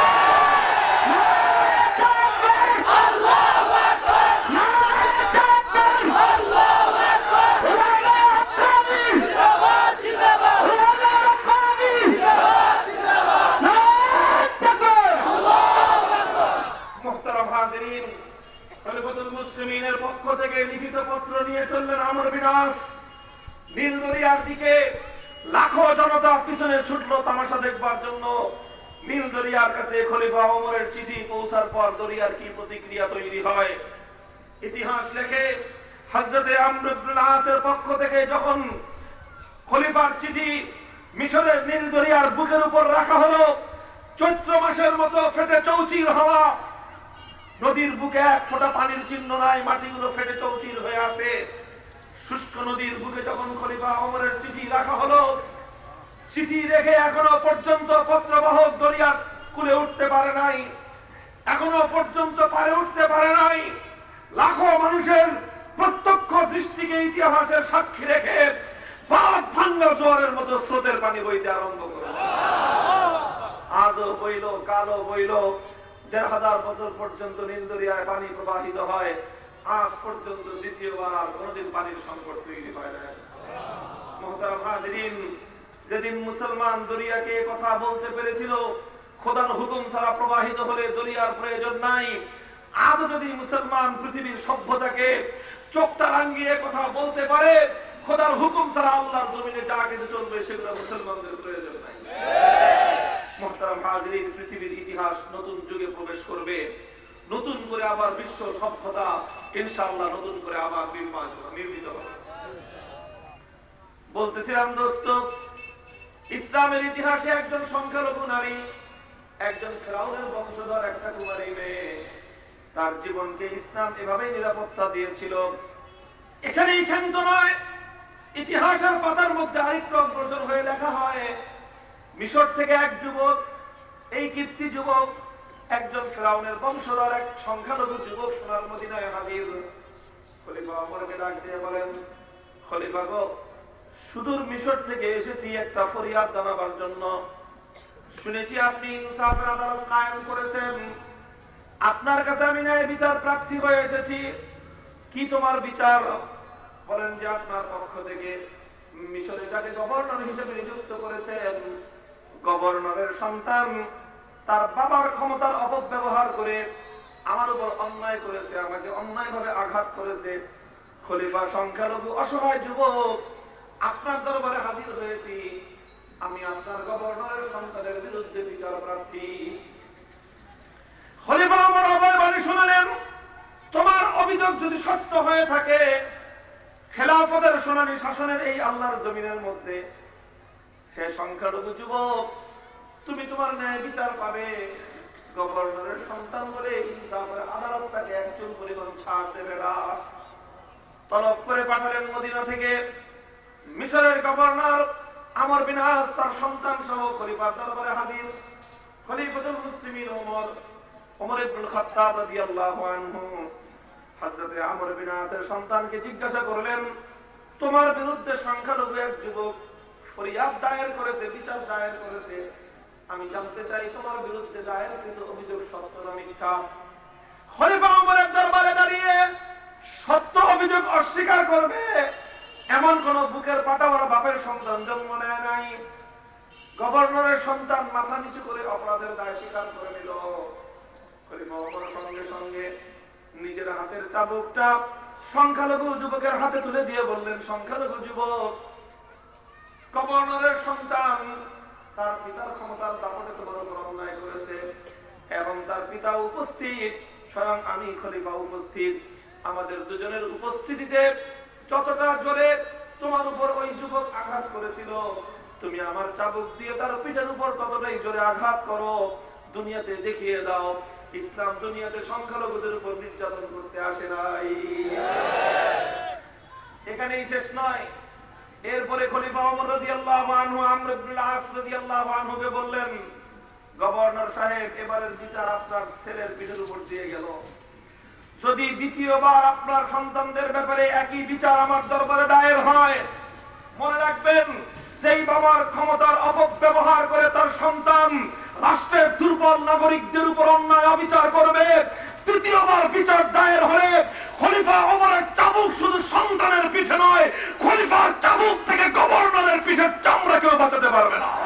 খলিফাতুল মুসলিমিনের পক্ষ থেকে লিখিত পত্র নিয়ে চললেন আমর বিন আস। নীল দরিয়ার দিকে লাখো জনতা পিছনে ছুটলো তামাশা দেখবার জন্য। নীল দরিয়ার কাছে খলিফা ওমরের চিঠি পৌঁছার পর দরিয়ার কি প্রতিক্রিয়া তৈরি হয় ইতিহাস লেখে। হযরতে আমর ইবনে আসের পক্ষ থেকে যখন খলিফার চিঠি মিশরের নীল দরিয়ার বুকের উপর রাখা হলো, চৈত্র মাসের মতো ফেটে চৌচির হওয়া, নদীর বুকে এক ফোঁটা পানির চিহ্ন নাই, মাটিগুলো ফেটে চৌচির হয়ে আছে। শুষ্ক নদীর বুকে যখন খলিফা ওমরের চিঠি রাখা হলো, চিঠি রেখে এখনো পর্যন্ত পত্রবাহক দরিয়ার কুলে উঠতে পারে নাই, এখনো পর্যন্ত পারে উঠতে পারে নাই। লাখো মানুষের প্রত্যক্ষ দৃষ্টিকে ইতিহাসের সাক্ষী রেখে বাদ ভাঙ্গা জোয়ারের মতো স্রোতের পানি বইতে আরম্ভ করে। আজও বইল, কালো বইল, ১৫০০ বছর পর্যন্ত নীল দরিয়ায় পানি প্রবাহিত হয়। আজ পর্যন্ত দ্বিতীয়বার আর কোনদিন পানির সংকট তৈরি হয় না। মুহতারাম হাজিরিন, যেদিন মুসলমান দরিয়াকে কথা বলতে পেরেছিল খোদার হুকুম ছাড়া প্রবাহিত হলে দরিয়ার প্রয়োজন নাই, আজ যদি মুসলমান পৃথিবীর সভ্যতাকে চোখটা রাঙিয়ে কথা বলতে পারে খোদার হুকুম ছাড়া আল্লাহর জমিনে যা কিছু চলবে সেগুলো মুসলমানদের প্রয়োজন নাই। মুহতারাম হাজিরিন, পৃথিবীর ইতিহাস নতুন যুগে প্রবেশ করবে, নতুন করে আবার বিশ্ব সভ্যতা ইনশাআল্লাহ নতুন করে আবার নির্মিত হবে। বলতেছিলাম দোস্ত, ইসলামের ইতিহাসে একজন সংখ্যালঘু নারী, একজন ফেরাউনের বংশধর একটা কুমারী মেয়ে, তার জীবনকে ইসলাম এভাবেই নিরাপত্তা দিয়েছিল। এখানেই ক্ষান্ত নয়, ইতিহাসের পাতার মধ্যে আরেকটু অগ্রসর হয়ে লেখা হয়, মিশর থেকে এক যুবক, এই কীর্তি যুবক, একজন ফেরাউনের বংশধর এক সংখ্যালঘু যুবক সোনার মদিনায় হাজির। খলিফা ওমরকে ডাক দিয়ে বলেন, খলিফা গো, সুদূর মিশর থেকে এসেছি একটা ফরিয়াদ জানাবার জন্য। শুনেছি আপনি ইনসাফের আদালত কায়েম করেছেন, আপনার কাছে আমি ন্যায় বিচার প্রার্থী হয়ে এসেছি। কি তোমার বিচার? বলেন যে আপনার পক্ষ থেকে মিশরে যাকে গভর্নর হিসেবে নিযুক্ত করেছেন, গভর্নরের সন্তান তার বাবার ক্ষমতার অপব্যবহার করে আমার উপর অন্যায় করেছে, আমাকে অন্যায়ভাবে আঘাত করেছে। খলিফা, সংখ্যালঘু অসহায় যুবক আপনার দরবারে হাজির হয়েছি, আমি আপনার গভর্নরের সন্তানের বিরুদ্ধে বিচার প্রার্থী। খলিফা আমার অভয়বাণী শুনালেন, তোমার অভিযোগ যদি সত্য হয়ে থাকে, খেলাফতের শুনানি শাসনের এই আল্লাহর জমিনের মধ্যে, হে সংখ্যালঘু যুবক, তুমি তোমার ন্যায় বিচার পাবে। গভর্নরের সন্তান বলে ইনসাফের আদালত তাকে একজন পরিমাণ ছাড় দেবে না। তলব করে পাঠালেন মদিনা থেকে মিশরের গভর্নর আমর বিন আস, তার সন্তান সহ খলিফার দরবারে হাজির। খলিফাতুল মুসলিমিন ওমর ইবনুল খাত্তাব রাদিয়াল্লাহু আনহু হযরতে আমর বিন আসের সন্তানকে জিজ্ঞাসা করলেন, তোমার বিরুদ্ধে সংখ্যালঘু এক যুবক ফরিয়াদ দায়ের করেছে, বিচার দায়ের করেছে, আমি জানতে চাই তোমার বিরুদ্ধে দায়েরকৃত অভিযোগ সত্য না মিথ্যা? খলিফা ওমরের দরবারে দাঁড়িয়ে সত্য অভিযোগ অস্বীকার করবে এমন কোন বুকের পাটাওয়ালা বাপের সন্তান জন্ম নেয় নাই। গভর্নরের সন্তান মাথা নিচু করে অপরাধের দায় স্বীকার করে নিল। খলিফা ওমর সঙ্গে সঙ্গে নিজের হাতের চাবুকটা সংখ্যালঘু যুবকের হাতে তুলে দিয়ে বললেন, সংখ্যালঘু যুবক, গভর্নরের সন্তান তার পিতার ক্ষমতার দাপটে তোমার উপর অন্যায় করেছে, এবং তার পিতা উপস্থিত, স্বয়ং আমি খলিফা উপস্থিত, আমাদের দুজনের উপস্থিতিতে যতটা জোরে তোমার উপর ওই যুবক আঘাত করেছিল, তুমি আমার চাবুক দিয়ে তার পিঠের উপর ততটাই জোরে আঘাত করো, দুনিয়াতে দেখিয়ে দাও ইসলাম দুনিয়াতে সংখ্যালঘুদের উপর নির্যাতন করতে আসে নাই। এখানেই শেষ নয়, এরপরে খলিফা ওমর রাদিয়াল্লাহু আনহু আমর ইবনুল আস রাদিয়াল্লাহু আনহুকে বললেন, গভর্নর সাহেব, এবারের বিচার আপনার ছেলের পিঠের উপর দিয়ে গেল। যদি দ্বিতীয়বার আপনার সন্তানদের ব্যাপারে একই বিচার আমার দরবারে দায়ের হয়, মনে রাখবেন, যেই বাবার ক্ষমতার অপব্যবহার করে তার সন্তান রাষ্ট্রের দুর্বল নাগরিকদের উপর অন্যায় অবিচার করবে, তৃতীয়বার বিচার দায়ের হলে খলিফা ওমরের চাবুক শুধু সন্তানের পিঠে নয়, খলিফার চাবুক থেকে গভর্নরের পিঠের চামড়া কেউ বাঁচাতে পারবে না।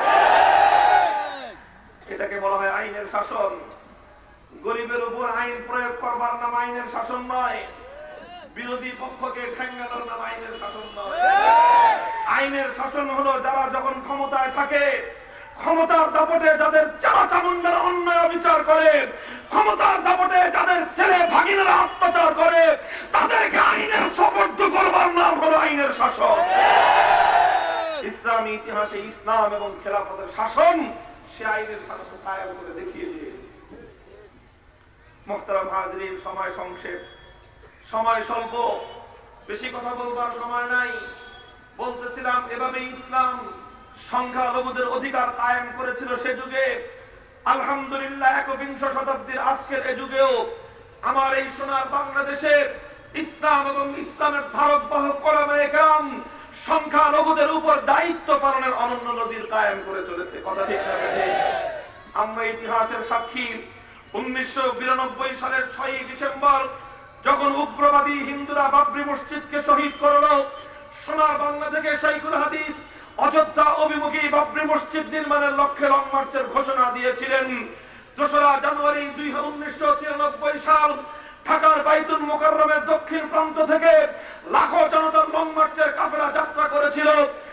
এটাকে বলা হয় আইনের শাসন। গরিবের উপর আইন প্রয়োগ করবার নাম আইনের শাসন নয়, বিরোধী পক্ষকে ঠেঙ্গানোর নাম আইনের শাসন নয়। আইনের শাসন হলো যারা যখন ক্ষমতায় থাকে, ক্ষমতার দাপটে যাদের চাচা চামুন্ডারা অন্যায় বিচার করে, ক্ষমতার দাপটে যাদের ছেলে ভাগিনারা অত্যাচার করে, তাদেরকে আইনের সুপর্দ করবার নাম হলো আইনের শাসন। ইসলামী ইতিহাসে ইসলাম এবং খেলাফতের শাসন সে আইনের শাসন কায়েম করে দেখিয়ে দিয়ে। মুহতারাম হাজিরিন, সময় সংক্ষেপ, সময় স্বল্প, বেশি কথা বলবার সময় নাই। বলতেছিলাম, এভাবে ইসলাম সংখ্যালঘুদের অধিকার কায়েম করেছিল সে যুগে। আলহামদুলিল্লাহ, একবিংশ শতাব্দীর আজকের এ যুগেও আমার এই সোনার বাংলাদেশে ইসলাম এবং ইসলামের ধারক বাহক ওলামায়ে কেরাম সংখ্যালঘুদের উপর দায়িত্ব পালনের অনন্য নজির কায়েম করে চলেছে। কথা ঠিক না? আমরা ইতিহাসের সাক্ষী। 1992 সালের 6 ডিসেম্বর যখন উগ্রবাদী হিন্দুরা বাবরি মসজিদকে শহীদ করল, সোনার বাংলা থেকে শাইখুল হাদিস অযোধ্যা অভিমুখী বাবরি মসজিদ নির্মাণের লক্ষ্যে লং মার্চের ঘোষণা দিয়েছিলেন। 2রা জানুয়ারি 1993 সাল ঢাকার বাইতুল মুকাররমের দক্ষিণ প্রান্ত থেকে লাখো জনতার লং মার্চের কাফেলা যাত্রা করেছিল।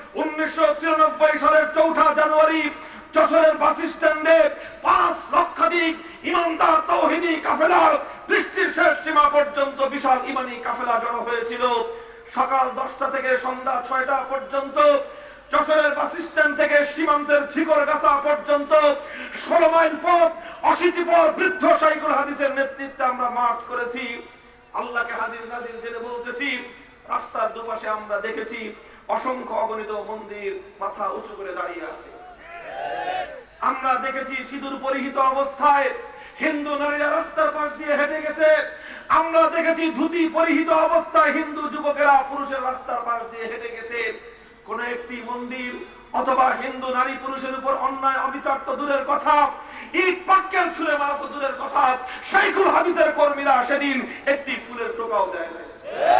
1993 সালের 4 জানুয়ারি যশোরের বাস স্ট্যান্ডে 5 লক্ষাধিক ইমানদার তাওহীদি কাফেলার দৃষ্টির শেষ সীমা পর্যন্ত বিশাল ইমানি কাফেলা জড়ো হয়েছিল। সকাল 10টা থেকে সন্ধ্যা 6টা পর্যন্ত যশোরের বাস স্ট্যান্ড থেকে সীমান্তের ঝিকরগাছা পর্যন্ত 16 মাইল পথ অশীতিপর বৃদ্ধ শাইখুল হাদিসের নেতৃত্বে আমরা মার্চ করেছি। আল্লাহকে হাজির নাজির জেনে বলতেছি, রাস্তার দুপাশে আমরা দেখেছি অসংখ্য অগণিত মন্দির মাথা উঁচু করে দাঁড়িয়ে আছে। আমরা দেখেছি সিঁদুর পরিহিত অবস্থায় হিন্দু নারীরা রাস্তার পাশ দিয়ে হেঁটে গেছে। আমরা দেখেছি ধুতি পরিহিত অবস্থায় হিন্দু যুবকেরা পুরুষের রাস্তার পাশ দিয়ে হেঁটে গেছে। কোন একটি মন্দির অথবা হিন্দু নারী পুরুষের উপর অন্যায় অবিচার তো দূরের কথা, ইট পাটকেল ছুঁড়ে মারা তো দূরের কথা, শাইখুল হাদিসের কর্মীরা সেদিন একটি ফুলের টোকাও দেয় না।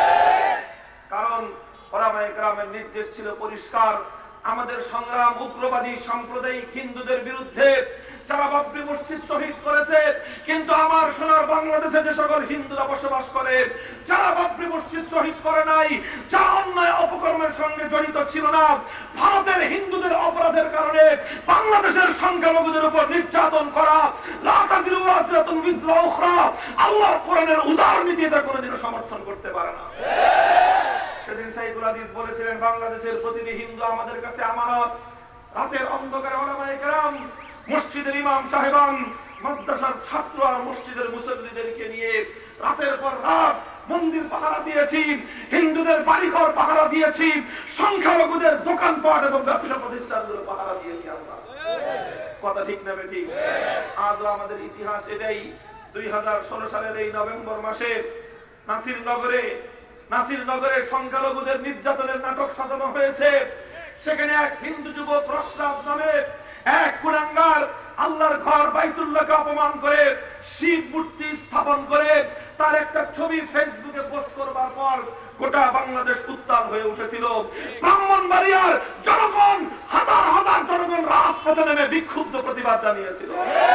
কারণ ওলামায়ে কেরামের নির্দেশ ছিল পরিষ্কার, আমাদের সংগ্রাম উগ্রবাদী সাম্প্রদায়িক হিন্দুদের বিরুদ্ধে। যারা বাবরি মসজিদ শহীদ করেছে, কিন্তু আমার সোনার বাংলাদেশে যে সকল হিন্দুরা বসবাস করে, যারা বাবরি মসজিদ শহীদ করে নাই, যারা অন্যায় অপকর্মের সঙ্গে জড়িত ছিল না, ভারতের হিন্দুদের অপরাধের কারণে বাংলাদেশের সংখ্যালঘুদের উপর নির্যাতন করা, লা তাজিরু ওয়াজিরাতুন বিজরা উখরা, আল্লাহর কোরআনের উদার নীতি এটা কোনোদিনও সমর্থন করতে পারে না। সেদিন শাইখুল হাদিস বলেছিলেন, বাংলাদেশের প্রতিটি হিন্দু আমাদের কাছে আমানত। রাতের অন্ধকারে ওলামায়ে কেরাম, মসজিদের ইমাম সাহেবান, মাদ্রাসার ছাত্র আর মসজিদের মুসল্লিদেরকে নিয়ে রাতের পর রাত মন্দির পাহারা দিয়েছি, হিন্দুদের বাড়িঘর পাহারা দিয়েছি, সংখ্যালঘুদের দোকানপাট এবং ব্যবসা প্রতিষ্ঠানগুলো পাহারা দিয়েছি আমরা। কথা ঠিক না ঠিক? আজও আমাদের ইতিহাস এটাই। 2016 সালের এই নভেম্বর মাসে নাসিরনগরে সংখ্যালঘুদের নির্যাতনের নাটক সাজানো হয়েছে। সেখানে এক হিন্দু যুবক রশরাফ নামে এক কুলাঙ্গার আল্লাহর ঘর বাইতুল্লাহকে অপমান করে শিব মূর্তি স্থাপন করে তার একটা ছবি ফেসবুকে পোস্ট করবার পর গোটা বাংলাদেশ উত্তাল হয়ে উঠেছিল। ব্রাহ্মণবাড়িয়ার জনগণ, হাজার হাজার জনগণ রাজপথে নেমে বিক্ষুব্ধ প্রতিবাদ জানিয়েছিল।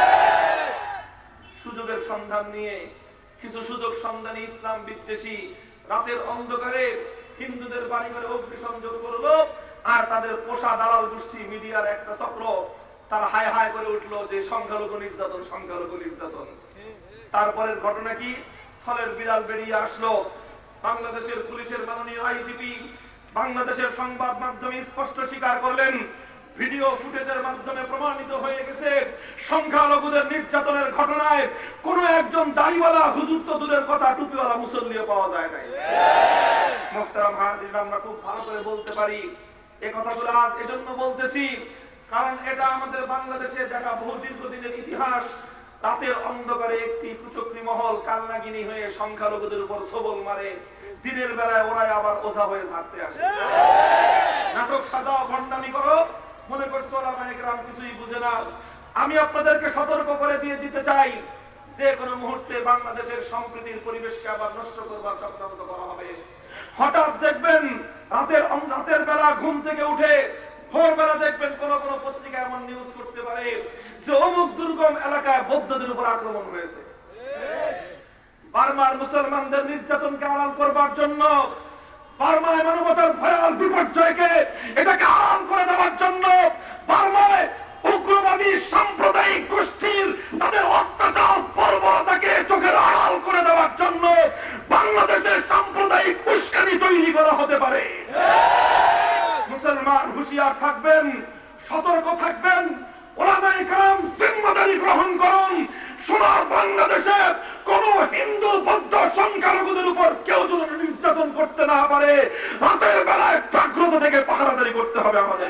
সুযোগের সন্ধান নিয়ে কিছু সুযোগ সন্ধানী ইসলাম বিদ্বেষী রাতের অন্ধকারে হিন্দুদের বাড়ি ঘরে অগ্নিসংযোগ করলো, আর তাদের পোষা দালাল গোষ্ঠী মিডিয়ার একটা চক্র তার হায় হায় করে উঠলো যে সংখ্যালঘু নির্যাতন, সংখ্যালঘু নির্যাতন। তারপরের ঘটনা কি? থলের বিড়াল বেরিয়ে আসলো। বাংলাদেশের পুলিশের মাননীয় আইজিপি বাংলাদেশের সংবাদ মাধ্যমে স্পষ্ট স্বীকার করলেন, ভিডিও ফুটেজের মাধ্যমে প্রমাণিত হয়ে গেছে সংখ্যালঘুদের নির্যাতনের ঘটনায় কোন একজন দাড়িওয়ালা, হুজুর তো দূরের কথা, টুপিওয়ালা মুসল্লিও পাওয়া যায় নাই। মুহতারাম হাজির, আমরা খুব ভালো করে বলতে পারি এই কথাগুলো আজ এজন্য বলতেছি কারণ এটা আমাদের বাংলাদেশে দেখা বহু দীর্ঘদিনের ইতিহাস। রাতের অন্ধকারে একটি কুচক্রী মহল কালনাগিনী হয়ে সংখ্যালঘুদের উপর সবল মারে, দিনের বেলায় ওরাই আবার ওঝা হয়ে থাকতে আসে। নাটক সাজাও, ভণ্ডামি করো, মনে করছো ওলামায়ে কেরাম কিছুই বুঝে না। আমি আপনাদেরকে সতর্ক করে দিয়ে দিতে চাই, যে কোনো মুহূর্তে বাংলাদেশের সম্প্রীতির পরিবেশকে আবার নষ্ট করবার চক্রান্ত করা হবে। হঠাৎ দেখবেন রাতের বেলা ঘুম থেকে উঠে ভোরবেলা দেখবেন কোন কোন পত্রিকা এমন নিউজ করতে পারে যে অমুক দুর্গম এলাকায় বৌদ্ধদের উপর আক্রমণ হয়েছে। বার্মার মুসলমানদের নির্যাতনকে আড়াল করবার জন্য, বার্মায় মানবতার ভয়াল বিপর্যয়কে এটাকে আড়াল করে দেওয়ার জন্য, বার্মায় উগ্রবাদী সাম্প্রদায়িক গোষ্ঠীর তাদের অত্যাচার বর্বরতাকে চোখের আড়াল করে দেওয়ার জন্য বাংলাদেশের সাম্প্রদায়িক উস্কানি তৈরি করা হতে পারে। মুসলমান হুঁশিয়ার থাকবেন, সতর্ক থাকবেন, ওলামায়ে কেরাম জিম্মাদারি গ্রহণ করুন। সোনার বাংলাদেশে কোন হিন্দু বৌদ্ধ সংখ্যালঘুদের উপর কেউ যেন নির্যাতন করতে না পারে, রাতের বেলায় জাগ্রত থেকে পাহারাদারি করতে হবে আমাদের।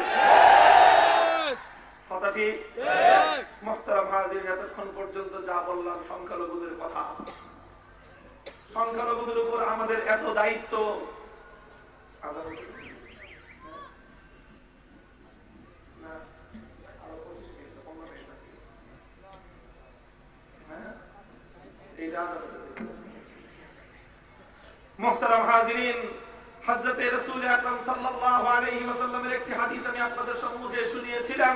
কথা ঠিক? মুহতারাম হাজির, এতক্ষণ পর্যন্ত যা বললাম সংখ্যালঘুদের কথা, সংখ্যালঘুদের উপর আমাদের এত দায়িত্ব। মুহতারাম হাজিরিন, হযরতে রাসূল আকরাম সাল্লাল্লাহু আলাইহি ওয়াসাল্লামের একটি হাদিস আমি আপনাদের সম্মুখে শুনিয়েছিলাম।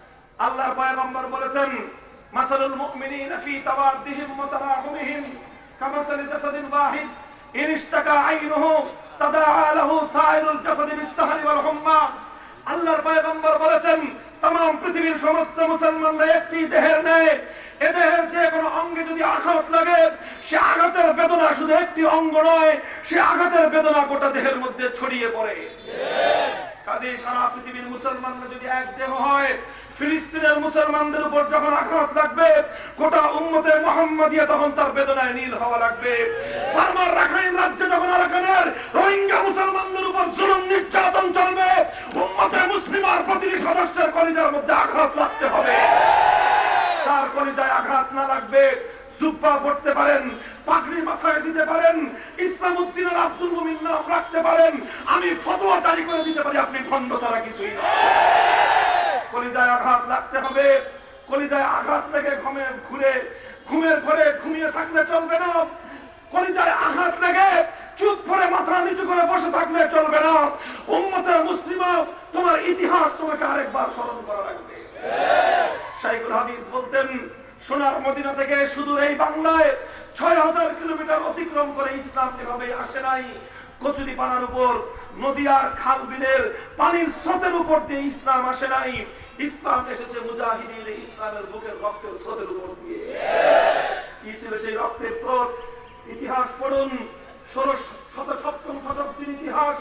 আল্লাহর পয়গম্বর বলেছেন, মাসালুল মুমিনিনা ফি তাওয়াদ্দিহিম ওয়া তারাহুমিহিম কামাসালি জাসাদিন ওয়াহিদ ইন ইশতাকা আইনুহু তাদাআ লাহু সাইরুল জাসাদি বিসসাহরি ওয়াল হুম্মা। আল্লাহর পয়গম্বর বলেছেন तमाम পৃথিবীর সমস্ত মুসলমানরা একটি দেহের ন্যায়। এ দেহের যে কোনো অঙ্গে যদি আঘাত লাগে সে আঘাতের বেদনা শুধু একটি অঙ্গ নয়, সে আঘাতের বেদনা গোটা দেহের মধ্যে ছড়িয়ে পড়ে। কাজে সারা পৃথিবীর মুসলমানরা যদি এক দেহ হয়, ফিলিস্তিনের মুসলমানদের উপর যখন আঘাত লাগবে গোটা উম্মতে মুহাম্মাদিয়া তখন তার বেদনায় নীল হওয়া লাগবে। বার্মার রাখাইন রাজ্যে যখন আরাকানের রোহিঙ্গা মুসলমানদের উপর জুলুম নির্যাতন চলবে, উম্মতে মুসলিমার প্রতিটি সদস্যের কলিজার মধ্যে আঘাত লাগতে হবে। তার কলিজায় আঘাত না লাগবে জুব্বা পড়তে পারেন, পাগড়ি মাথায় দিতে পারেন, ইসলামউদ্দিনের আব্দুল মুমিন নাম রাখতে পারেন, আমি ফতোয়া জারি করে দিতে পারি, আপনি ভণ্ড ছাড়া কিছুই না। কলিজায় আঘাত লাগতে হবে। কলিজায় আঘাত লেগে ঘুমের ঘরে ঘুমিয়ে থাকলে চলবে না। কলিজায় আঘাত লেগে চুপ করে মাথা নিচু করে বসে থাকলে চলবে না। উম্মতে মুসলিমা তোমার ইতিহাস তোমাকে আরেকবার স্মরণ করা লাগবে। শাইখুল হাদিস বলতেন সোনার মদিনা থেকে সুদূর এই বাংলায় ৬০০০ কিলোমিটার অতিক্রম করে ইসলাম এভাবে আসে নাই। কচুরিপানার উপর নদী আর খাল বিলের পানির স্রোতের উপর দিয়ে ইসলাম আসে নাই। ইসলাম এসেছে মুজাহিদিন ইসলামের বুকের রক্তের স্রোতের উপর দিয়ে। কি ছিল সেই রক্তের স্রোত? ইতিহাস পড়ুন, ১৬শ-৭ম শতাব্দীর ইতিহাস।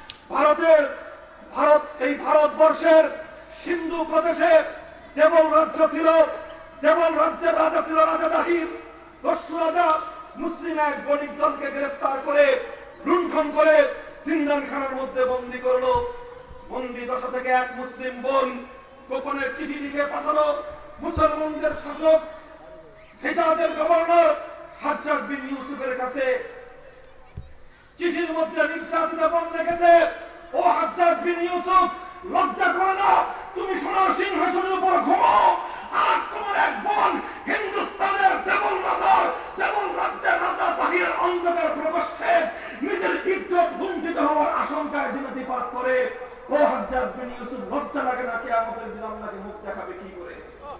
এই ভারতবর্ষের সিন্ধু প্রদেশে দেবল রাজ্য ছিল। দেবল রাজ্যের রাজা ছিল রাজা দাহির। দস্যু রাজা মুসলিম এক বণিক দলকে গ্রেফতার করে লুণ্ঠন করে জিন্দানখানার মধ্যে বন্দী করলো। বন্দী দশা থেকে এক মুসলিম বোন গোপনে চিঠি লিখে পাঠালো মুসলমানদের শাসক হিজাজের গভর্নর হাজ্জাজ বিন ইউসুফের কাছে। চিঠির মধ্যে নির্যাতিত বোন লিখেছে, ও হাজ্জাজ বিন ইউসুফ, লজ্জা করে না? তুমি সোনার সিংহাসনের উপর ঘুমাও, আর তোমার এক বোন হিন্দুস্তানের দেবল রাজ্যের রাজা তাহিরের অন্ধকার প্রকোষ্ঠে নিজের ইজ্জত লুণ্ঠিত হওয়ার আশঙ্কায় দিনাতিপাত করে। ও হাজ্জাজ বিন ইউসুফ, লজ্জা লাগে না? কিয়ামতের দিন আল্লাহকে মুখ দেখাবে কি করে?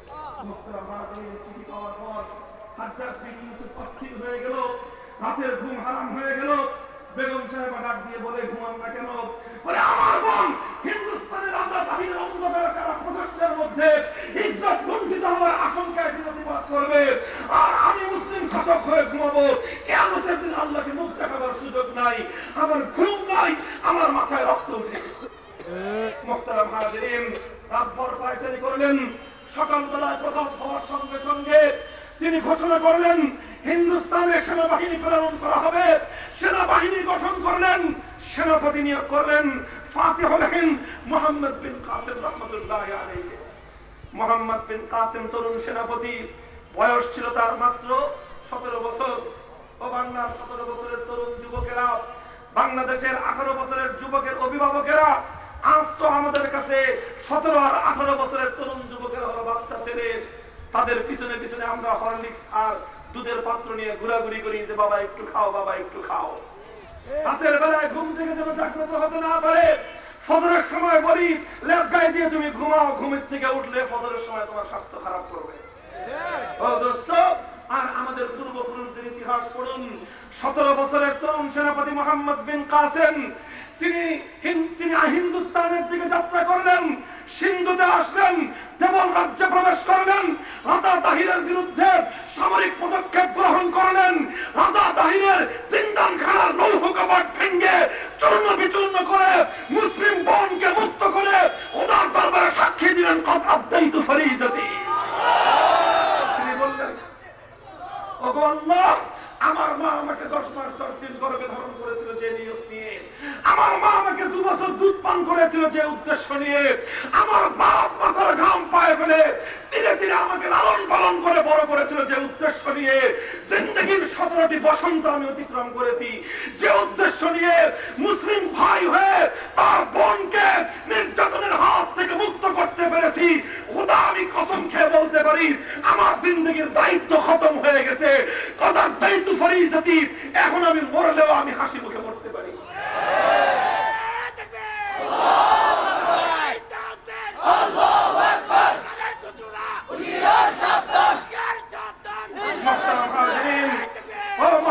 চিঠি পাওয়ার পর হাজ্জাজ বিন ইউসুফ অস্থির হয়ে গেল, রাতের ঘুম হারাম হয়ে গেল। বেগম সাহেবা ডাক দিয়ে বলে, ঘুমান না কেন? বলে, আমার বোন হিন্দুস্তানের রাজা তাহিরের অন্ধকার কারা প্রকোষ্ঠের মধ্যে ইজ্জত লুণ্ঠিত হওয়ার আশঙ্কায় দিনাতিপাত করবে, আর আমি মুসলিম শাসক হয়ে ঘুমাবো। কিয়ামতের দিন আল্লাহকে মুখ দেখাবার সুযোগ নাই, আমার ঘুম নাই, আমার মাথায় রক্ত উঠে। মুহতারাম হাজিরিন, রাতভর পায়চারি করলেন। সকালবেলায় প্রভাত হওয়ার সঙ্গে সঙ্গে তিনি ঘোষণা করলেন হিন্দুস্তানে সেনাবাহিনী প্রেরণ করা হবে। সেনাবাহিনী গঠন করলেন, সেনাপতি নিয়োগ করলেন। ফাতিহ হলেন মুহাম্মদ বিন কাসিম রহমাতুল্লাহি আলাইহি। মুহাম্মদ বিন কাসিম তরুণ সেনাপতি, বয়স ছিল তার মাত্র 17 বছর। ও বাংলার 17 বছরের তরুণ যুবকেরা, বাংলাদেশের 18 বছরের যুবকের অভিভাবকেরা, আজ তো আমাদের কাছে 17 আর 18 বছরের তরুণ যুবকেরা হলো বাচ্চা ছেলে। তাদের পিছনে পিছনে আমরা হরলিক্স আর দুধের পাত্র নিয়ে ঘোরাঘুরি করি যে বাবা একটু খাও, বাবা একটু খাও। রাতের বেলায় ঘুম থেকে যেন জাগ্রত হতে না পারে। ফজরের সময় বলি লেপ গায়ে দিয়ে তুমি ঘুমাও, ঘুমের থেকে উঠলে ফজরের সময় তোমার স্বাস্থ্য খারাপ করবে। ও দোস্ত, আর আমাদের পূর্বপুরুষদের ইতিহাস পড়ুন। 17 বছরের তরুণ সেনাপতি মুহাম্মদ বিন কাসিম তিনি হিন্দুস্তানের দিকে যাত্রা করলেন, সিন্ধুতে আসলেন, দেবল রাজ্যে প্রবেশ করলেন, রাজা তাহিরের বিরুদ্ধে সামরিক পদক্ষেপ গ্রহণ করলেন। রাজা তাহিরের জিন্দানখানার লৌহ কপাট ভেঙে চূর্ণ বিচূর্ণ করে মুসলিম বোনকে মুক্ত করে খোদার দরবারে সাক্ষী দিলেন, কদ আদাইতু ফরিজতি। তিনি বললেন, ওগো আল্লাহ, আমার মা আমাকে 10 মাস 10 দিন গর্ভে ধারণ করেছিল যে নিয়ত নিয়ে, আমার মা আমাকে 2 বছর দুধ পান করেছিল যে উদ্দেশ্য নিয়ে, আমার বাপ মাথার ঘাম পায়ে ফেলে ধীরে ধীরে আমাকে লালন পালন করে বড় করেছিল যে উদ্দেশ্য নিয়ে, জিন্দেগির 17টি বসন্ত আমি অতিক্রম করেছি যে উদ্দেশ্য নিয়ে, মুসলিম ভাই হয়ে তার বোনকে নির্যাতনের হাত থেকে মুক্ত করতে পেরেছি। খোদা, আমি কসম খেয়ে বলতে পারি আমার জিন্দেগির দায়িত্ব খতম হয়ে গেছে। কথা দায়িত্ব ফরিজতি, এখন আমি মরলেও আমি হাসি মুখে মরতে পারি। ও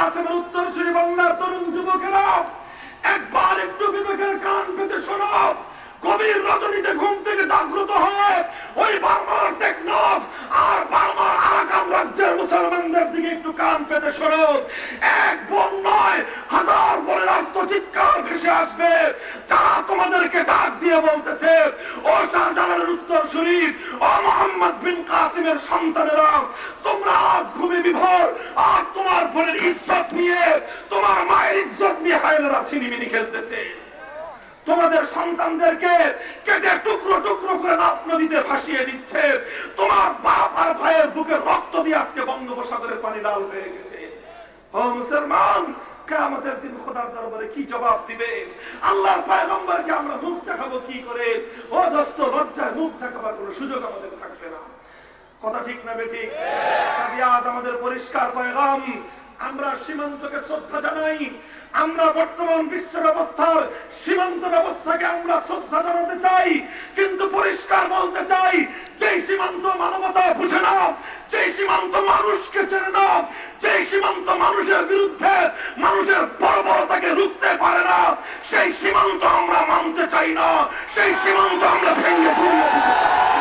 কাসেমের উত্তরসূরি বাংলার তরুণ যুবকেরা, একবার একটু বিবেকের কান পেতে শোনো। গভীর রজনীতে ঘুম থেকে জাগ্রত হয়ে ওই বার্মার টেকনাফ আর বার্মার আরাকান রাজ্যের মুসলমানদের দিকে একটু কান পেতে শোনো। এক বোন নয়, হাজার বোনের আত্মচিৎকার ভেসে আসবে, যারা তোমাদেরকে ডাক দিয়ে বলতেছে, ও শাহজালালের উত্তরসূরি, ও মোহাম্মদ বিন কাসিমের সন্তানেরা, তোমরা আজ ঘুমে বিভোর, আর তোমার বোনের ইজ্জত নিয়ে, তোমার মায়ের ইজ্জত নিয়ে হায়নারা ছিনিমিনি খেলতেছে। তোমাদের সন্তানদেরকে কেটে টুকরো টুকরো করে নাফ নদীতে ভাসিয়ে দিচ্ছে। তোমার বাপ আর ভাইয়ের বুকে রক্ত দিয়ে আজকে বঙ্গোপসাগরের পানি লাল হয়ে গেছে। ও মুসলমান, কিয়ামতের দিন খোদার দরবারে কি জবাব দিবে? আল্লাহর পয়গম্বরকে আমরা মুখ দেখাবো কি করে? ও দোস্ত, লজ্জায় মুখ দেখাবার কোনো সুযোগ আমাদের থাকবে না। কথা ঠিক না বেঠিক? আজ আমাদের পরিষ্কার পয়গাম, আমরা সীমান্তকে শ্রদ্ধা জানাই। আমরা বর্তমান বিশ্ব ব্যবস্থার সীমান্ত ব্যবস্থাকে আমরা শ্রদ্ধা জানাতে চাই, কিন্তু পরিষ্কার বলতে চাই, যে সীমান্ত মানবতা বুঝে না, যে সীমান্ত মানুষকে চেনে না, যে সীমান্ত মানুষের বিরুদ্ধে মানুষের বর্বরতাকে রুখতে পারে না, সেই সীমান্ত আমরা মানতে চাই না, সেই সীমান্ত আমরা ভেঙে ফেলতে চাই।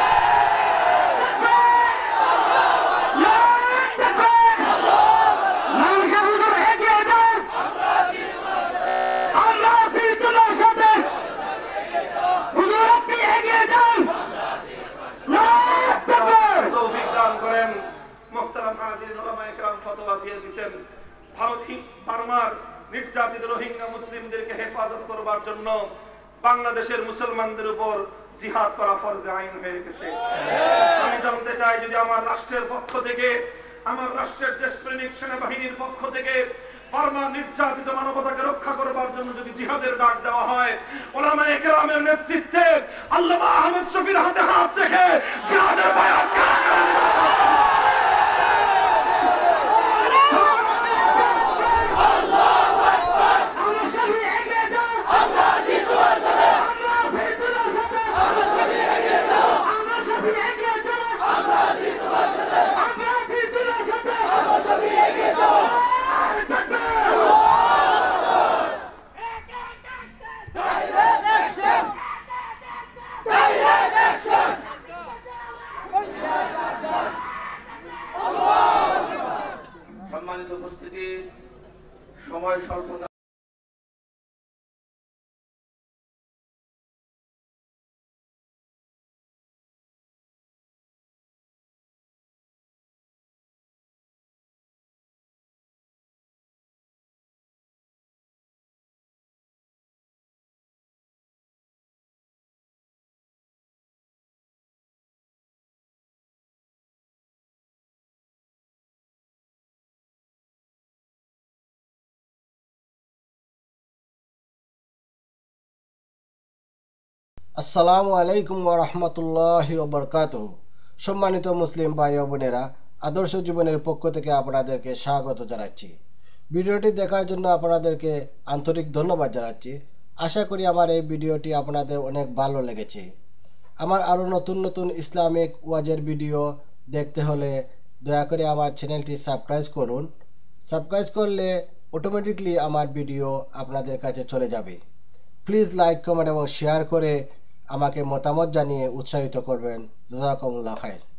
বার্মার নির্যাতিত রোহিঙ্গা মুসলিমদেরকে হেফাজত করবার জন্য বাংলাদেশের মুসলমানদের উপর জিহাদ করা ফরজে আইন হয়ে গেছে। আমি জানতে চাই, যদি আমার রাষ্ট্রের পক্ষ থেকে, আমার রাষ্ট্রের দেশপ্রেমিক সেনাবাহিনীর পক্ষ থেকে বার্মার নির্যাতিত মানবতাকে রক্ষা করবার জন্য যদি জিহাদের ডাক দেওয়া হয়, উলামায়ে কেরামের নেতৃত্বে আল্লামা আহমদ শফির হাতে হাত রেখে জিহাদের বায়াত উপস্থিতি, সময় স্বল্পতা। আসসালামু আলাইকুম ওয়া রাহমাতুল্লাহি ওয়া বারাকাতুহু। সম্মানিত মুসলিম ভাই ও বোনেরা, আদর্শ জীবনের পক্ষ থেকে আপনাদেরকে স্বাগত জানাচ্ছি। ভিডিওটি দেখার জন্য আপনাদেরকে আন্তরিক ধন্যবাদ জানাচ্ছি। আশা করি আমার এই ভিডিওটি আপনাদের অনেক ভালো লেগেছে। আমার আরও নতুন নতুন ইসলামিক ওয়াজের ভিডিও দেখতে হলে দয়া করে আমার চ্যানেলটি সাবস্ক্রাইব করুন। সাবস্ক্রাইব করলে অটোমেটিকলি আমার ভিডিও আপনাদের কাছে চলে যাবে। প্লিজ লাইক, কমেন্ট এবং শেয়ার করে আমাকে মতামত জানিয়ে উৎসাহিত করবেন। জাযাকুমুল্লাহ খাইর।